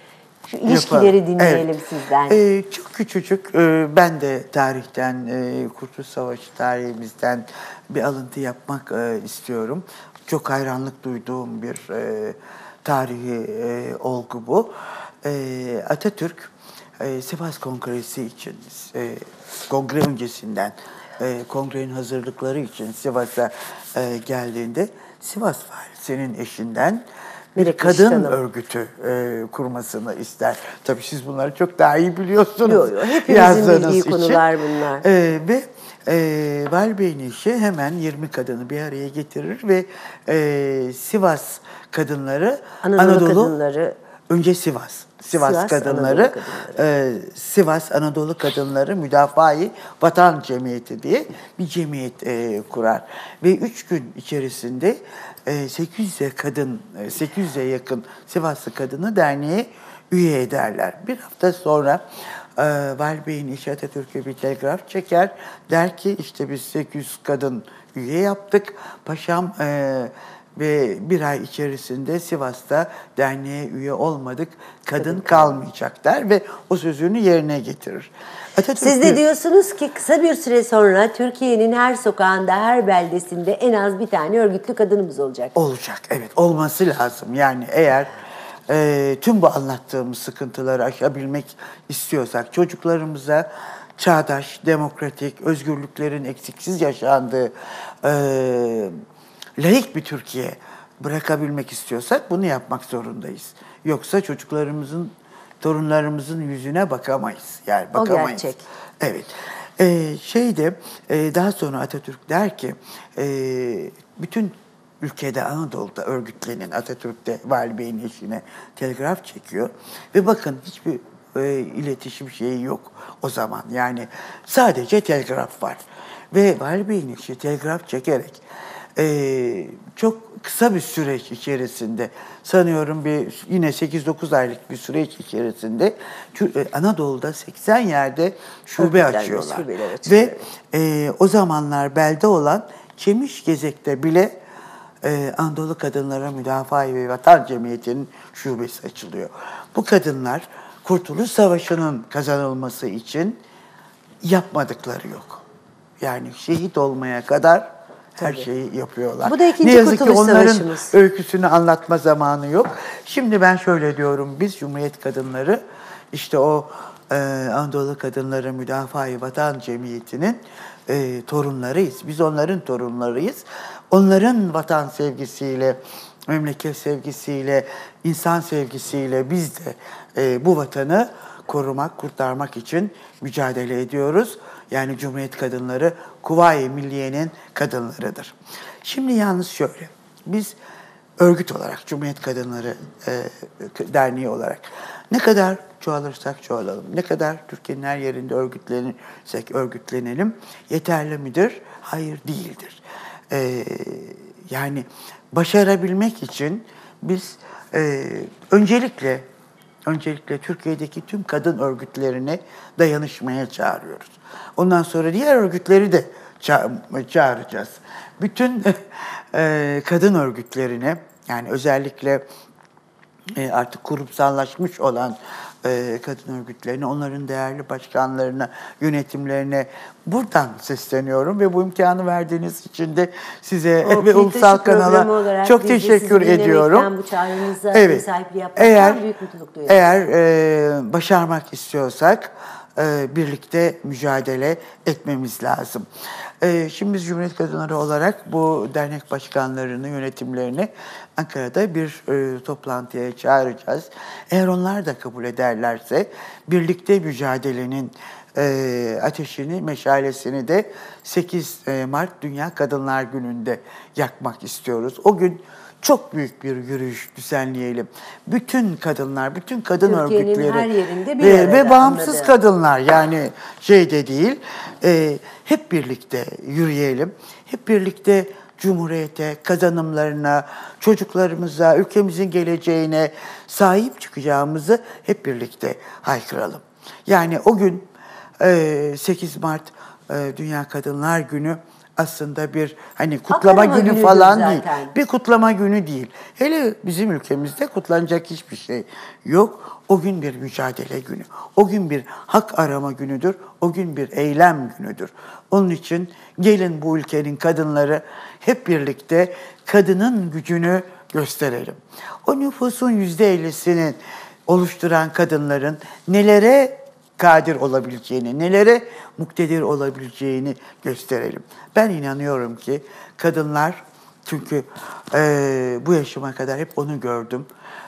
Şu ilişkileri Yapalım. dinleyelim Evet. sizden. Ee, çok küçücük, e, ben de tarihten, e, Kurtuluş Savaşı tarihimizden bir alıntı yapmak e, istiyorum. Çok hayranlık duyduğum bir e, tarihi e, olgu bu. E, Atatürk, e, Sivas Kongresi için, e, kongre öncesinden, e, kongrenin hazırlıkları için Sivas'a e, geldiğinde, Sivas Valisi'nin eşinden bir Melek kadın Hanım. örgütü e, kurmasını ister. Tabii siz bunları çok daha iyi biliyorsunuz. Yok yok, hepimizin yazdığınız bildiği için. konular bunlar. E, ve e, Vali Bey'in eşi hemen yirmi kadını bir araya getirir ve e, Sivas kadınları, Anadolu, Anadolu kadınları, önce Sivas. Sivas, Sivas, kadınları, Anadolu kadınları. e, Sivas Anadolu Kadınları Müdafaa-i Vatan Cemiyeti diye bir cemiyet e, kurar. Ve üç gün içerisinde e, sekiz yüze kadın, e, sekiz yüze yakın Sivaslı kadını derneğe üye ederler. Bir hafta sonra e, Vali Bey'in eşi Atatürk'e bir telgraf çeker. Der ki işte biz sekiz yüz kadın üye yaptık. Paşam e, ve bir ay içerisinde Sivas'ta derneğe üye olmadık, kadın kalmayacak der ve o sözünü yerine getirir. Atatürk Siz de bir- diyorsunuz ki kısa bir süre sonra Türkiye'nin her sokağında, her beldesinde en az bir tane örgütlü kadınımız olacak. Olacak, evet, olması lazım. Yani eğer e, tüm bu anlattığımız sıkıntıları aşabilmek istiyorsak, çocuklarımıza çağdaş, demokratik, özgürlüklerin eksiksiz yaşandığı e, laik bir Türkiye bırakabilmek istiyorsak bunu yapmak zorundayız. Yoksa çocuklarımızın, torunlarımızın yüzüne bakamayız. Yani O bakamayız. gerçek. Evet. Ee, şeyde e, daha sonra Atatürk der ki e, bütün ülkede Anadolu'da örgütlenen Atatürk'te Vali Bey'in eşine telgraf çekiyor ve bakın hiçbir e, iletişim şeyi yok o zaman. Yani sadece telgraf var. Ve Vali Bey'in eşi telgraf çekerek e, çok kısa bir süreç içerisinde sanıyorum bir yine sekiz dokuz aylık bir süreç içerisinde Tür- e, Anadolu'da seksen yerde şube Örgütlenme, açıyorlar. şubeler açılıyor, Ve e, o zamanlar belde olan Çemişgezek'te bile e, Anadolu Kadınlara Müdafaa-i ve Vatan Cemiyeti'nin şubesi açılıyor. Bu kadınlar Kurtuluş Savaşı'nın kazanılması için yapmadıkları yok. Yani şehit olmaya kadar her Tabii. şeyi yapıyorlar. Bu da ikinci ne yazık ki Kurtuluş onların Savaşımız. öyküsünü anlatma zamanı yok. Şimdi ben şöyle diyorum, biz Cumhuriyet kadınları işte o e, Anadolu Kadınları Müdafaa-i Vatan Cemiyeti'nin e, torunlarıyız. Biz onların torunlarıyız. Onların vatan sevgisiyle, memleket sevgisiyle, insan sevgisiyle biz de e, bu vatanı korumak, kurtarmak için mücadele ediyoruz. Yani Cumhuriyet kadınları Kuvayi Milliye'nin kadınlarıdır. Şimdi yalnız şöyle, biz örgüt olarak, Cumhuriyet Kadınları e, Derneği olarak ne kadar çoğalırsak çoğalalım, ne kadar Türkiye'nin her yerinde örgütlenirsek örgütlenelim, yeterli midir? Hayır, değildir. E, yani başarabilmek için biz e, öncelikle Öncelikle Türkiye'deki tüm kadın örgütlerine dayanışmaya çağırıyoruz. Ondan sonra diğer örgütleri de ça- çağıracağız. Bütün e, kadın örgütlerine, yani özellikle e, artık kurumsallaşmış olan e, kadın örgütlerine, onların değerli başkanlarına, yönetimlerine buradan sesleniyorum ve bu imkanı verdiğiniz için de size O ve Ulusal Taşı programı Kanal'a olarak çok biz de teşekkür sizi ediyorum. dinlemekten, bu çağrınıza Evet. ev sahipliği yapmaktan Eğer büyük mutluluk duyuyoruz. eğer e, başarmak istiyorsak e, birlikte mücadele etmemiz lazım. E, şimdi biz Cumhuriyet Kadınları olarak bu dernek başkanlarını, yönetimlerini Ankara'da bir e, toplantıya çağıracağız. Eğer onlar da kabul ederlerse birlikte mücadelenin e, ateşini, meşalesini de sekiz Mart Dünya Kadınlar Günü'nde yakmak istiyoruz. O gün çok büyük bir yürüyüş düzenleyelim. Bütün kadınlar, bütün kadın Türkiye'nin örgütleri her yerinde bir ve, arada, ve bağımsız anladım. kadınlar, yani şey de değil, e, hep birlikte yürüyelim. Hep birlikte Cumhuriyete, kazanımlarına, çocuklarımıza, ülkemizin geleceğine sahip çıkacağımızı hep birlikte haykıralım. Yani o gün e, sekiz Mart e, Dünya Kadınlar Günü aslında bir hani kutlama arama günü günüdür falan zaten. değil. Bir kutlama günü değil. Hele bizim ülkemizde kutlanacak hiçbir şey yok. O gün bir mücadele günü. O gün bir hak arama günüdür. O gün bir eylem günüdür. Onun için gelin bu ülkenin kadınları hep birlikte kadının gücünü gösterelim. O nüfusun yüzde ellisini oluşturan kadınların nelere kadir olabileceğini, nelere muktedir olabileceğini gösterelim. Ben inanıyorum ki kadınlar, çünkü e, bu yaşıma kadar hep onu gördüm.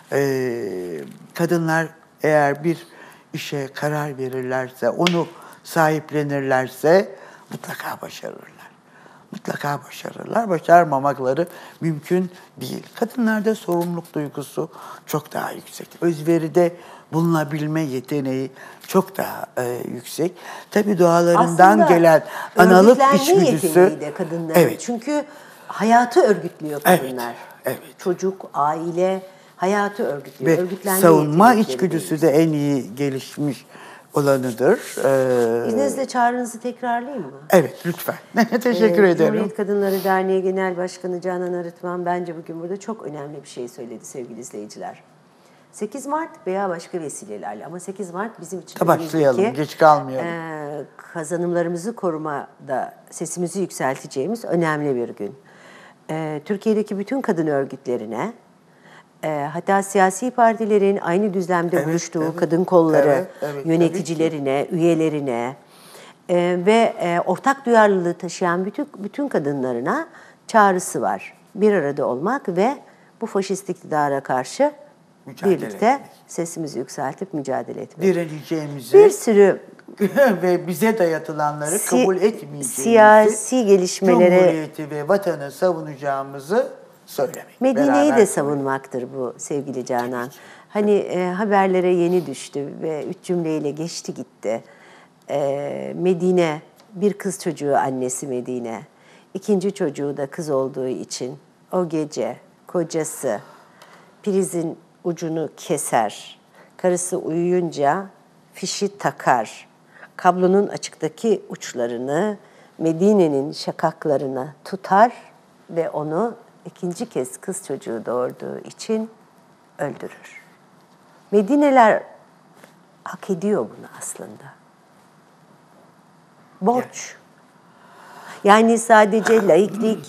E, kadınlar eğer bir işe karar verirlerse, onu sahiplenirlerse mutlaka başarırlar. Mutlaka başarırlar. Başarmamakları mümkün değil. Kadınlarda sorumluluk duygusu çok daha yüksek. Özveride bulunabilme yeteneği çok daha e, yüksek. Tabii doğalarından Aslında gelen analık örgütlenme içgüdüsü. yeteneği de kadınların. Evet. Çünkü hayatı örgütlüyor kadınlar. Evet, evet. Çocuk, aile hayatı örgütlüyor. Ve Örgütlenme savunma yetenekleri içgüdüsü değil. de en iyi gelişmiş olanıdır. Ee, İzninizle çağrınızı tekrarlayayım mı? evet, lütfen. Teşekkür Ee, ederim. Cumhuriyet Kadınları Derneği Genel Başkanı Canan Arıtman bence bugün burada çok önemli bir şey söyledi sevgili izleyiciler. sekiz Mart veya başka vesilelerle ama sekiz Mart bizim için Da başlayalım, önümüzdeki, geç kalmayalım. E, kazanımlarımızı korumada sesimizi yükselteceğimiz önemli bir gün. E, Türkiye'deki bütün kadın örgütlerine, e, hatta siyasi partilerin aynı düzlemde Evet, buluştuğu evet. kadın kolları, Evet, evet, yöneticilerine, üyelerine e, ve e, ortak duyarlılığı taşıyan bütün bütün kadınlarına çağrısı var. Bir arada olmak ve bu faşist iktidara karşı Mücadele birlikte etmek. sesimizi yükseltip mücadele etmek. Direneceğimizi Bir sürü ve bize dayatılanları si- kabul etmeyeceğimizi, siyasi gelişmelere, Cumhuriyeti ve vatanı savunacağımızı söylemek. Medine'yi beraber de söylemek. savunmaktır bu sevgili Canan. Hani e, haberlere yeni düştü ve üç cümleyle geçti gitti. E, Medine, bir kız çocuğu annesi Medine. İkinci çocuğu da kız olduğu için o gece kocası prizin ucunu keser. Karısı uyuyunca fişi takar. Kablonun açıktaki uçlarını Medine'nin şakaklarına tutar ve onu ikinci kez kız çocuğu doğurduğu için öldürür. Medineler hak ediyor bunu aslında. Borç. Yani sadece laiklik,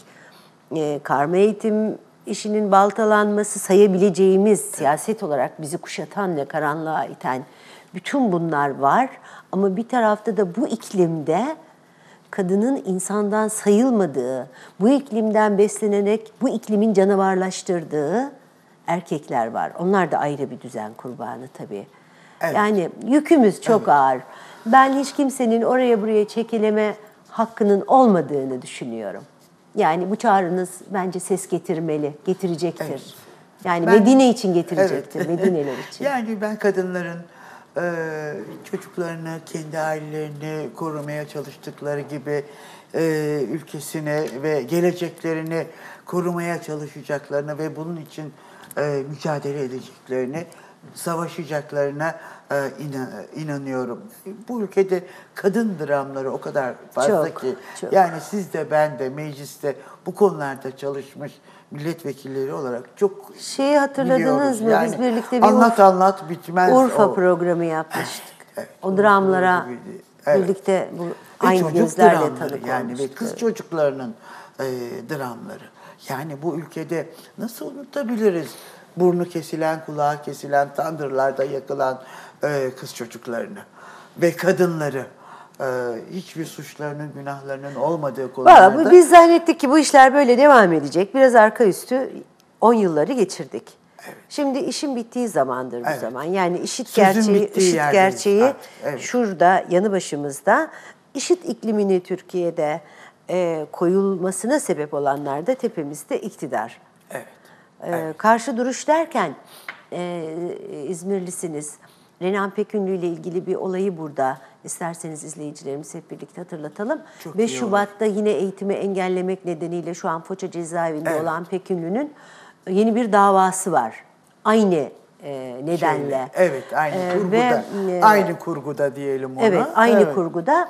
e, karma eğitim işinin baltalanması sayabileceğimiz, siyaset olarak bizi kuşatan ve karanlığa iten bütün bunlar var. Ama bir tarafta da bu iklimde kadının insandan sayılmadığı, bu iklimden beslenerek bu iklimin canavarlaştırdığı erkekler var. Onlar da ayrı bir düzen kurbanı tabii. Evet. Yani yükümüz çok Evet. ağır. Ben hiç kimsenin oraya buraya çekileme hakkının olmadığını düşünüyorum. Yani bu çağrınız bence ses getirmeli, getirecektir. Evet. Yani Ben- Medine için getirecektir, Evet. Medineler için. Yani ben kadınların e, çocuklarını, kendi ailelerini korumaya çalıştıkları gibi e, ülkesini ve geleceklerini korumaya çalışacaklarını ve bunun için e, mücadele edeceklerini, savaşacaklarına e, inan, inanıyorum. Bu ülkede kadın dramları o kadar fazla Çok, ki. çok. Yani siz de ben de mecliste bu konularda çalışmış milletvekilleri olarak çok Şeyi hatırladınız biliyoruz. mı? Yani Biz birlikte bir anlat Urfa, anlat bitmez. Urfa o. programı yapmıştık. Evet, O Urfa dramlara programıydı. Evet. birlikte bu Ve aynı çocuk gözlerle dramları tanık yani ve olmuştuk. kız çocuklarının e, dramları. Yani bu ülkede nasıl unutabiliriz burnu kesilen, kulağı kesilen, tandırlarda yakılan e, kız çocuklarını ve kadınları. e, hiçbir suçlarının, günahlarının olmadığı konularda. Valla bu- biz zannettik ki bu işler böyle devam edecek. Biraz arka üstü on yılları geçirdik. Şimdi işin bittiği zamandır bu Evet. zaman. Yani işit Sözün gerçeği, bittiği işit yerdeyiz gerçeği artık, evet. şurada yanı başımızda. İşit iklimini Türkiye'de e, koyulmasına sebep olanlar da tepemizde iktidar. Evet. Ee, Karşı duruş derken e, İzmirlisiniz. Renan Pekünlü ile ilgili bir olayı burada isterseniz izleyicilerimiz hep birlikte hatırlatalım. Çok beş iyi Şubat'ta yine eğitimi engellemek nedeniyle şu an Foça cezaevinde Evet. olan Pekünlü'nün yeni bir davası var. Aynı e, nedenle. Şeyle, evet, aynı Ee, kurguda. ve, e, aynı kurguda diyelim ona. Evet, aynı Evet. kurguda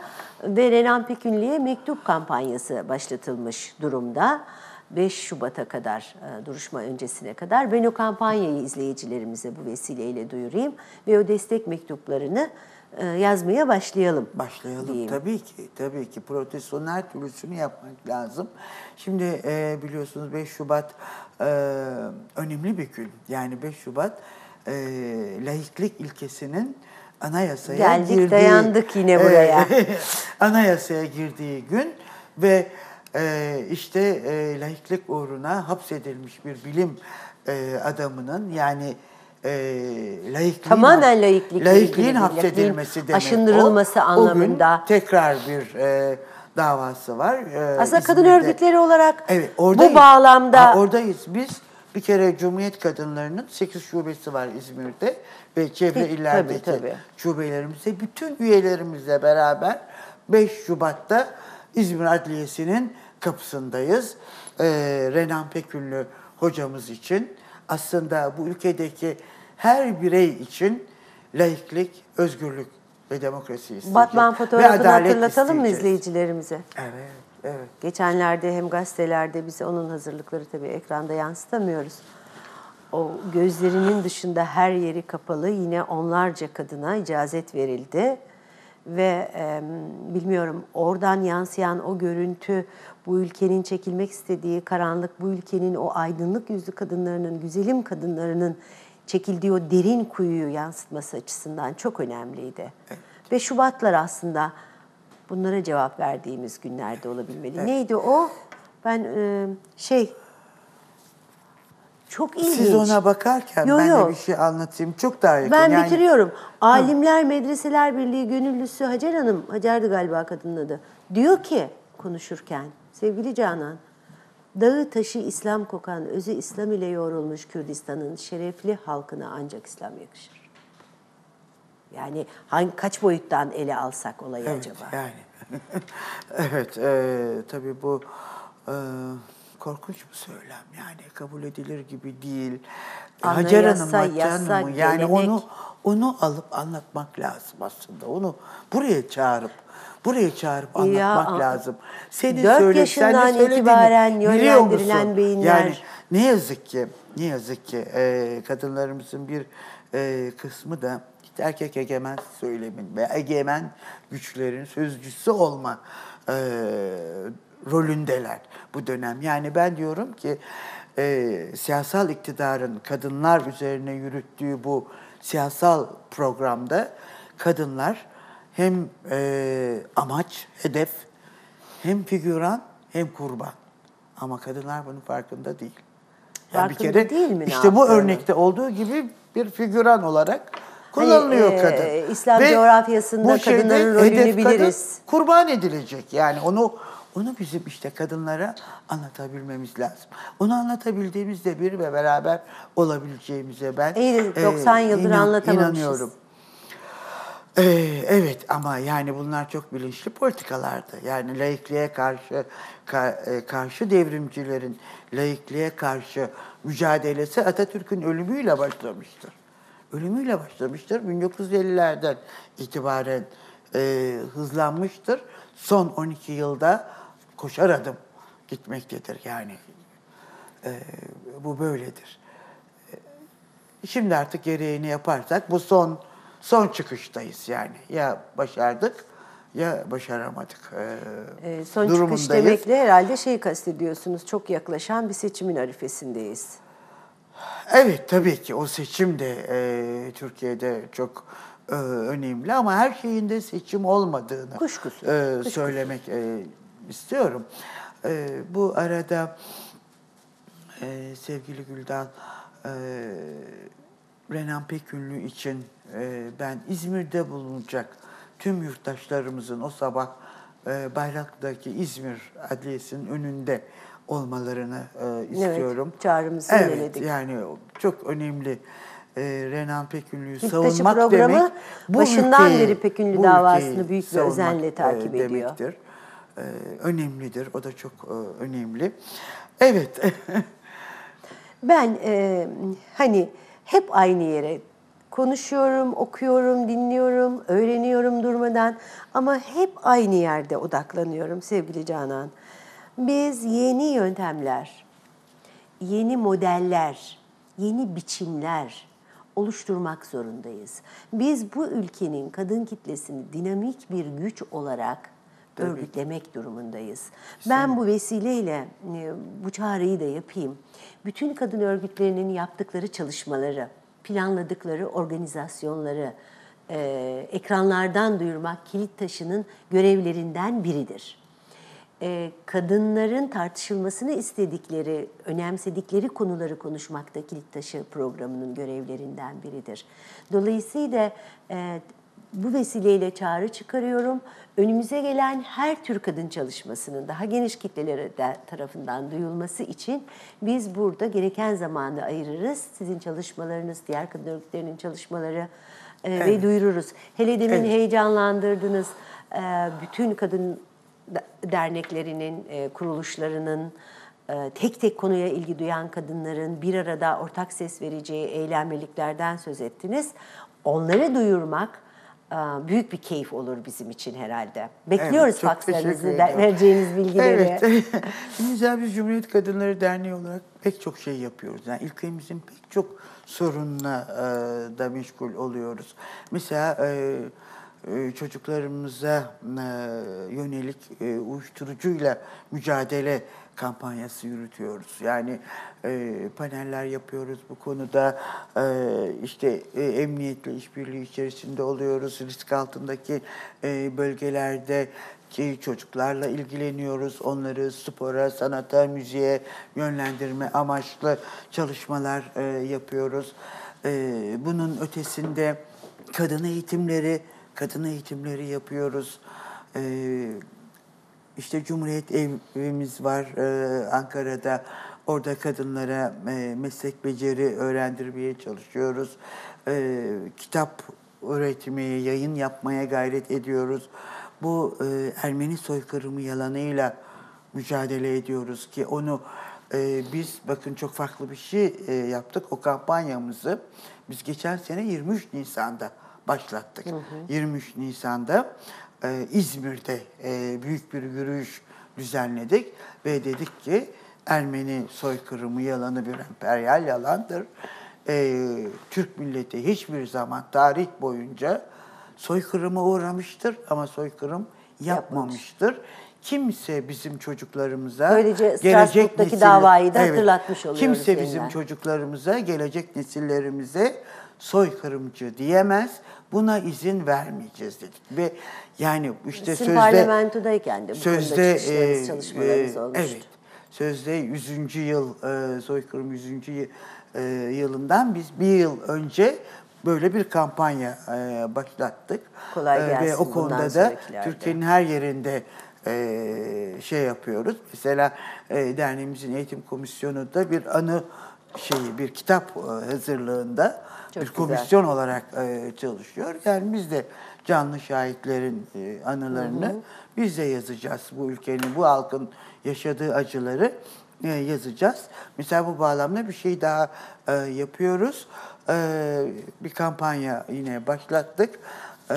Ve Renan Pekünlü'ye mektup kampanyası başlatılmış durumda. beş Şubat'a kadar, duruşma öncesine kadar. Ben o kampanyayı izleyicilerimize bu vesileyle duyurayım ve o destek mektuplarını yazmaya başlayalım. Başlayalım diyeyim. tabii ki. Tabii ki protestonun her türlüsünü yapmak lazım. Şimdi e, biliyorsunuz beş Şubat e, önemli bir gün. Yani beş Şubat e, laiklik ilkesinin anayasaya Geldik, girdiği, dayandık yine buraya. E, anayasaya girdiği gün ve e, işte e, laiklik uğruna hapsedilmiş bir bilim e, adamının yani e, laikliğin, tamamen laiklikle laikliğin ilgili, hapsedilmesi demek. aşındırılması o, anlamında. O gün tekrar bir e, davası var. E, Aslında kadın İzmir'de. örgütleri olarak Evet, oradayız. bu bağlamda... Ha, oradayız. Biz bir kere Cumhuriyet Kadınları'nın sekiz şubesi var İzmir'de ve çevre Tabii, illerdeki tabii. şubelerimizde bütün üyelerimizle beraber beş Şubat'ta İzmir Adliyesi'nin kapısındayız. Ee, Renan Pekünlü hocamız için aslında bu ülkedeki her birey için laiklik, özgürlük ve demokrasi isteyecek. Batman ve fotoğrafını adalet hatırlatalım mı isteyeceğiz. izleyicilerimize? Evet, evet. Geçenlerde hem gazetelerde biz onun hazırlıkları tabii ekranda yansıtamıyoruz. O gözlerinin dışında her yeri kapalı yine onlarca kadına icazet verildi. Ve e, bilmiyorum oradan yansıyan o görüntü bu ülkenin çekilmek istediği karanlık, bu ülkenin o aydınlık yüzlü kadınlarının, güzelim kadınlarının çekildiği o derin kuyuyu yansıtması açısından çok önemliydi. Evet. Ve Şubatlar aslında bunlara cevap verdiğimiz günlerde olabilmeli. Evet. Neydi o? Ben e, şey... Çok ilginç. Siz ona bakarken yo, ben yo. de bir şey anlatayım. Çok daha yakın. Ben yani, bitiriyorum. Alimler Medreseler Birliği gönüllüsü Hacer Hanım, Hacer'di galiba kadının adı. Diyor ki konuşurken, sevgili Canan, dağı taşı İslam kokan, özü İslam ile yoğrulmuş Kürdistan'ın şerefli halkına ancak İslam yakışır. Yani hangi kaç boyuttan ele alsak olayı evet, acaba? Yani. evet, e, tabii bu... E, korkunç bir söylem yani kabul edilir gibi değil. Anayasa, Hacer Hanım, Hacer yasa, Hanım'ı yani gelenek. onu onu alıp anlatmak lazım aslında. Onu buraya çağırıp buraya çağırıp anlatmak Ya, lazım. Senin dört söyle, yaşından sen de itibaren biliyor yönlendirilen musun? beyinler. Yani ne yazık ki ne yazık ki e, kadınlarımızın bir e, kısmı da işte erkek egemen söylemin ve egemen güçlerin sözcüsü olma e, rolündeler bu dönem. Yani ben diyorum ki e, siyasal iktidarın kadınlar üzerine yürüttüğü bu siyasal programda kadınlar hem e, amaç, hedef, hem figüran hem kurban. Ama kadınlar bunun farkında değil. Yani Farkında bir kere değil mi ne işte bu yaptığını? örnekte olduğu gibi bir figüran olarak kullanılıyor hani, kadın. E, İslam Ve coğrafyasında bu şeyde kadınların rolünü hedef biliriz. Kadın kurban edilecek. Yani onu onu bizim işte kadınlara anlatabilmemiz lazım. Onu anlatabildiğimizde bir ve beraber olabileceğimize ben İyi, doksan e, yıldır inan, anlatamamışız. inanıyorum. Ee, evet ama yani bunlar çok bilinçli politikalardı. Yani laikliğe karşı ka, e, karşı devrimcilerin laikliğe karşı mücadelesi Atatürk'ün ölümüyle başlamıştır. Ölümüyle başlamıştır. bin dokuz yüz ellilerden itibaren e, hızlanmıştır. Son on iki yılda koşar adım gitmektedir. Yani e, bu böyledir. E, şimdi artık gereğini yaparsak bu son Son çıkıştayız yani. Ya başardık ya başaramadık e, E, son durumundayız. çıkış demekle herhalde şeyi kastediyorsunuz. Çok yaklaşan bir seçimin arifesindeyiz. Evet tabii ki o seçim de e, Türkiye'de çok e, önemli ama her şeyin de seçim olmadığını Kuşkusuz, e, kuşkusuz. söylemek e, istiyorum. E, bu arada e, sevgili Güldan, e, Renan Pekünlü için e, ben İzmir'de bulunacak tüm yurttaşlarımızın o sabah e, Bayraklı'daki İzmir Adliyesi'nin önünde olmalarını e, istiyorum. Evet, çağrımızı evet, yöneledik. Yani çok önemli e, Renan Pekünlü'yü Yurttaşı savunmak programı demek. Bu başından ülkeyi, beri Pekünlü bu davasını ülkeyi büyük bir savunmak, özenle takip e, ediyor. Demektir. E, önemlidir. O da çok e, önemli. Evet. Ben e, hani hep aynı yere Konuşuyorum, okuyorum, dinliyorum, öğreniyorum durmadan ama hep aynı yerde odaklanıyorum sevgili Canan. Biz yeni yöntemler, yeni modeller, yeni biçimler oluşturmak zorundayız. Biz bu ülkenin kadın kitlesini dinamik bir güç olarak Tabii. örgütlemek durumundayız. Ben bu vesileyle bu çağrıyı da yapayım. Bütün kadın örgütlerinin yaptıkları çalışmaları, planladıkları organizasyonları e, ekranlardan duyurmak kilit taşının görevlerinden biridir. E, kadınların tartışılmasını istedikleri, önemsedikleri konuları konuşmak da kilit taşı programının görevlerinden biridir. Dolayısıyla e, bu vesileyle çağrı çıkarıyorum. Önümüze gelen her tür kadın çalışmasının daha geniş kitlelere tarafından duyulması için biz burada gereken zamanı ayırırız. Sizin çalışmalarınız, diğer kadın örgütlerinin çalışmaları e, evet. ve duyururuz. Hele demin evet. heyecanlandırdınız. E, bütün kadın derneklerinin, e, kuruluşlarının, e, tek tek konuya ilgi duyan kadınların bir arada ortak ses vereceği eylemliliklerden söz ettiniz. Onları duyurmak büyük bir keyif olur bizim için herhalde. Bekliyoruz evet, fakslarınızı, vereceğiniz bilgileri. Evet. Güzel bir Cumhuriyet Kadınları Derneği olarak pek çok şey yapıyoruz. Yani ülkemizin pek çok sorunla e, da meşgul oluyoruz. Mesela e, e, çocuklarımıza e, yönelik e, uyuşturucuyla mücadele kampanyası yürütüyoruz. Yani e, paneller yapıyoruz bu konuda. E, işte e, emniyetle işbirliği içerisinde oluyoruz. Risk altındaki e, bölgelerde ki çocuklarla ilgileniyoruz. Onları spora, sanata, müziğe yönlendirme amaçlı çalışmalar e, yapıyoruz. E, bunun ötesinde kadın eğitimleri, kadın eğitimleri yapıyoruz. E, İşte Cumhuriyet evimiz var e, Ankara'da. Orada kadınlara e, meslek beceri öğrendirmeye çalışıyoruz. E, kitap üretmeye, yayın yapmaya gayret ediyoruz. Bu e, Ermeni soykırımı yalanıyla mücadele ediyoruz ki onu e, biz bakın çok farklı bir şey e, yaptık. O kampanyamızı biz geçen sene yirmi üç Nisan'da başlattık. Hı hı. yirmi üç Nisan'da Ee, İzmir'de e, büyük bir yürüyüş düzenledik ve dedik ki Ermeni soykırımı yalanı bir emperyal yalandır. Ee, Türk milleti hiçbir zaman tarih boyunca soykırıma uğramıştır ama soykırım yapmamıştır. Yapmamış. Kimse bizim çocuklarımıza böylece gelecek nesil, davayı da evet, hatırlatmış oluyoruz. Kimse yeniden. bizim çocuklarımıza, gelecek nesillerimize soykırımcı diyemez. Buna izin vermeyeceğiz dedik. Ve yani işte Sizin sözde parlamentodayken de bu sözde e, çalışmalarınız e, olmuştu. Evet. Sözde yüzüncü yıl e, soykırım yüzüncü E, yılından biz bir yıl önce böyle bir kampanya e, başlattık. Kolay gelsin. E, ve o konuda da Türkiye'nin her yerinde e, şey yapıyoruz. Mesela e, derneğimizin eğitim komisyonu da bir anı şeyi, bir kitap e, hazırlığında Çok bir komisyon güzel. olarak e, çalışıyor. Yani biz de canlı şahitlerin e, anılarını hı hı. biz de yazacağız. Bu ülkenin, bu halkın yaşadığı acıları e, yazacağız. Mesela bu bağlamda bir şey daha e, yapıyoruz. E, bir kampanya yine başlattık. E,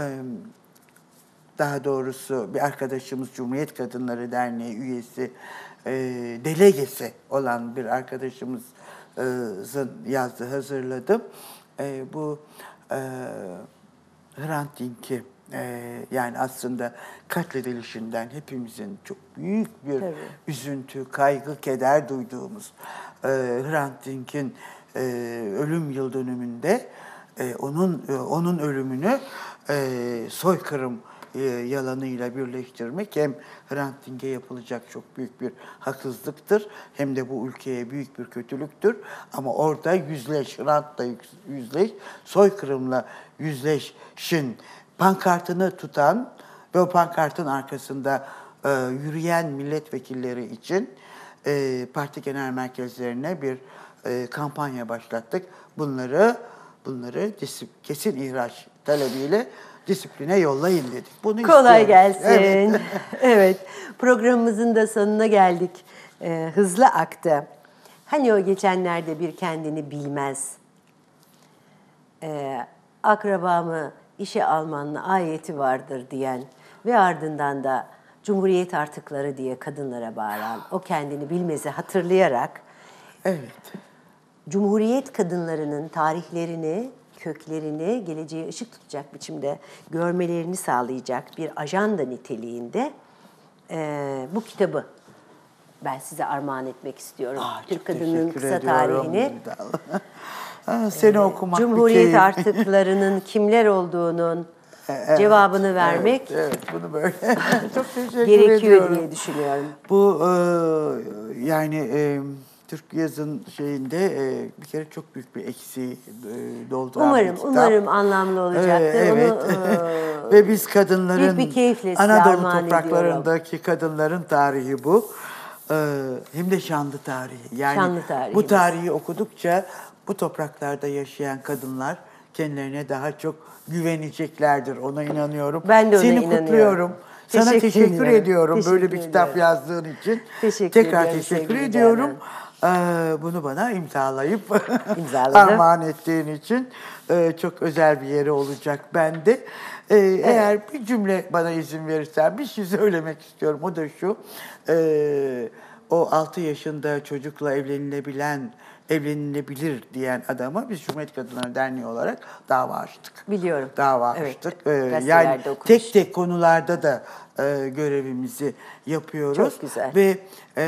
daha doğrusu bir arkadaşımız Cumhuriyet Kadınları Derneği üyesi, e, delegesi olan bir arkadaşımızın yazdığı, hazırladım. E, bu e, Hrant Dink'i e, yani aslında katledilişinden hepimizin çok büyük bir Tabii. üzüntü, kaygı, keder duyduğumuz e, Hrant Dink'in e, ölüm yıl dönümünde e, onun e, onun ölümünü e, soykırım e, yalanıyla birleştirmek hem Hrant Dink'e yapılacak çok büyük bir haksızlıktır hem de bu ülkeye büyük bir kötülüktür. Ama orada yüzleş, Hrant'la yüzleş, soykırımla yüzleşin pankartını tutan ve o pankartın arkasında e, yürüyen milletvekilleri için e, parti genel merkezlerine bir e, kampanya başlattık. Bunları bunları disip, kesin ihraç talebiyle disipline yollayın dedik. Bunu Kolay istiyoruz. gelsin. Evet. Evet. Programımızın da sonuna geldik. Ee, hızlı aktı. Hani o geçenlerde bir kendini bilmez. Ee, akrabamı işe almanın ayeti vardır diyen ve ardından da Cumhuriyet artıkları diye kadınlara bağıran, o kendini bilmezi hatırlayarak Evet. Cumhuriyet kadınlarının tarihlerini, köklerini geleceğe ışık tutacak biçimde görmelerini sağlayacak bir ajanda niteliğinde e, bu kitabı ben size armağan etmek istiyorum. Aa, Türk çok kadının teşekkür kısa ediyorum. tarihini, Aa, seni okumak bir Cumhuriyet keyif. artıklarının kimler olduğunun cevabını vermek Evet, evet, bunu böyle çok teşekkür gerekiyor ediyorum. diye düşünüyorum. Bu e, yani e, Türk yazın şeyinde e, bir kere çok büyük bir eksiği e, dolduran Umarım, bir kitap. umarım anlamlı olacaktır. Ee, evet. Onu, Ve biz kadınların, büyük bir keyifle size Anadolu armağan topraklarındaki kadınların tarihi bu. Ee, hem de şanlı tarihi. Yani Şanlı tarihimiz. bu tarihi okudukça bu topraklarda yaşayan kadınlar kendilerine daha çok güveneceklerdir. Ona inanıyorum. Ben de ona Seni inanıyorum. kutluyorum. Sana Teşekkür teşekkür, ediyorum. ediyorum Teşekkür böyle bir kitap ediyorum. yazdığın için. Teşekkür Tekrar ediyorum teşekkür sevgili ediyorum. Canan. Ee, bunu bana imzalayıp İmzaladım. armağan ettiğin için e, çok özel bir yeri olacak bende. Ee, Eğer bir cümle bana izin verirsen bir şey söylemek istiyorum. O da şu, e, o altı yaşında çocukla evlenilebilen, evlenilebilir diyen adama biz Cumhuriyet Kadınları Derneği olarak dava açtık. Biliyorum. Dava Evet, açtık. Ee, yani gazetelerde okumuş. tek tek konularda da e, görevimizi yapıyoruz. Çok güzel. Ve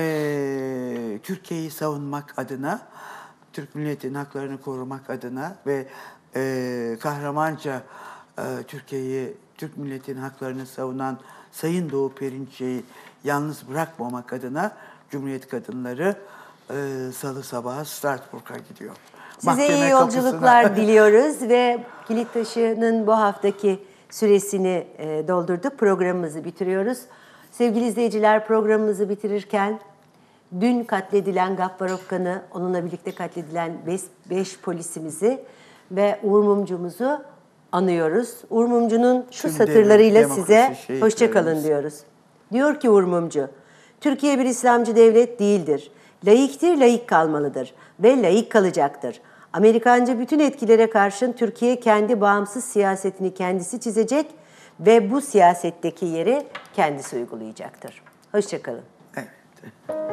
e, Türkiye'yi savunmak adına, Türk milletinin haklarını korumak adına ve e, kahramanca e, Türkiye'yi, Türk milletinin haklarını savunan Sayın Doğu Perinçek'i yalnız bırakmamak adına Cumhuriyet Kadınları e, Salı sabahı Strasbourg'a gidiyor. Size Mahkeme iyi yolculuklar kapısına. diliyoruz ve Kilit Taşı'nın bu haftaki süresini e, doldurduk. Programımızı bitiriyoruz. Sevgili izleyiciler, programımızı bitirirken dün katledilen Gaffar Okkan'ı, onunla birlikte katledilen beş, beş polisimizi ve Uğur Mumcu'muzu anıyoruz. Uğur Mumcu'nun şu Tüm satırlarıyla devlet, size demokrasi hoşça kalın şehitlerimiz. diyoruz. Diyor ki Uğur Mumcu, Türkiye bir İslamcı devlet değildir. Laiktir, laik kalmalıdır ve laik kalacaktır. Amerikancı bütün etkilere karşın Türkiye kendi bağımsız siyasetini kendisi çizecek ve bu siyasetteki yeri kendisi uygulayacaktır. Hoşça kalın. Evet.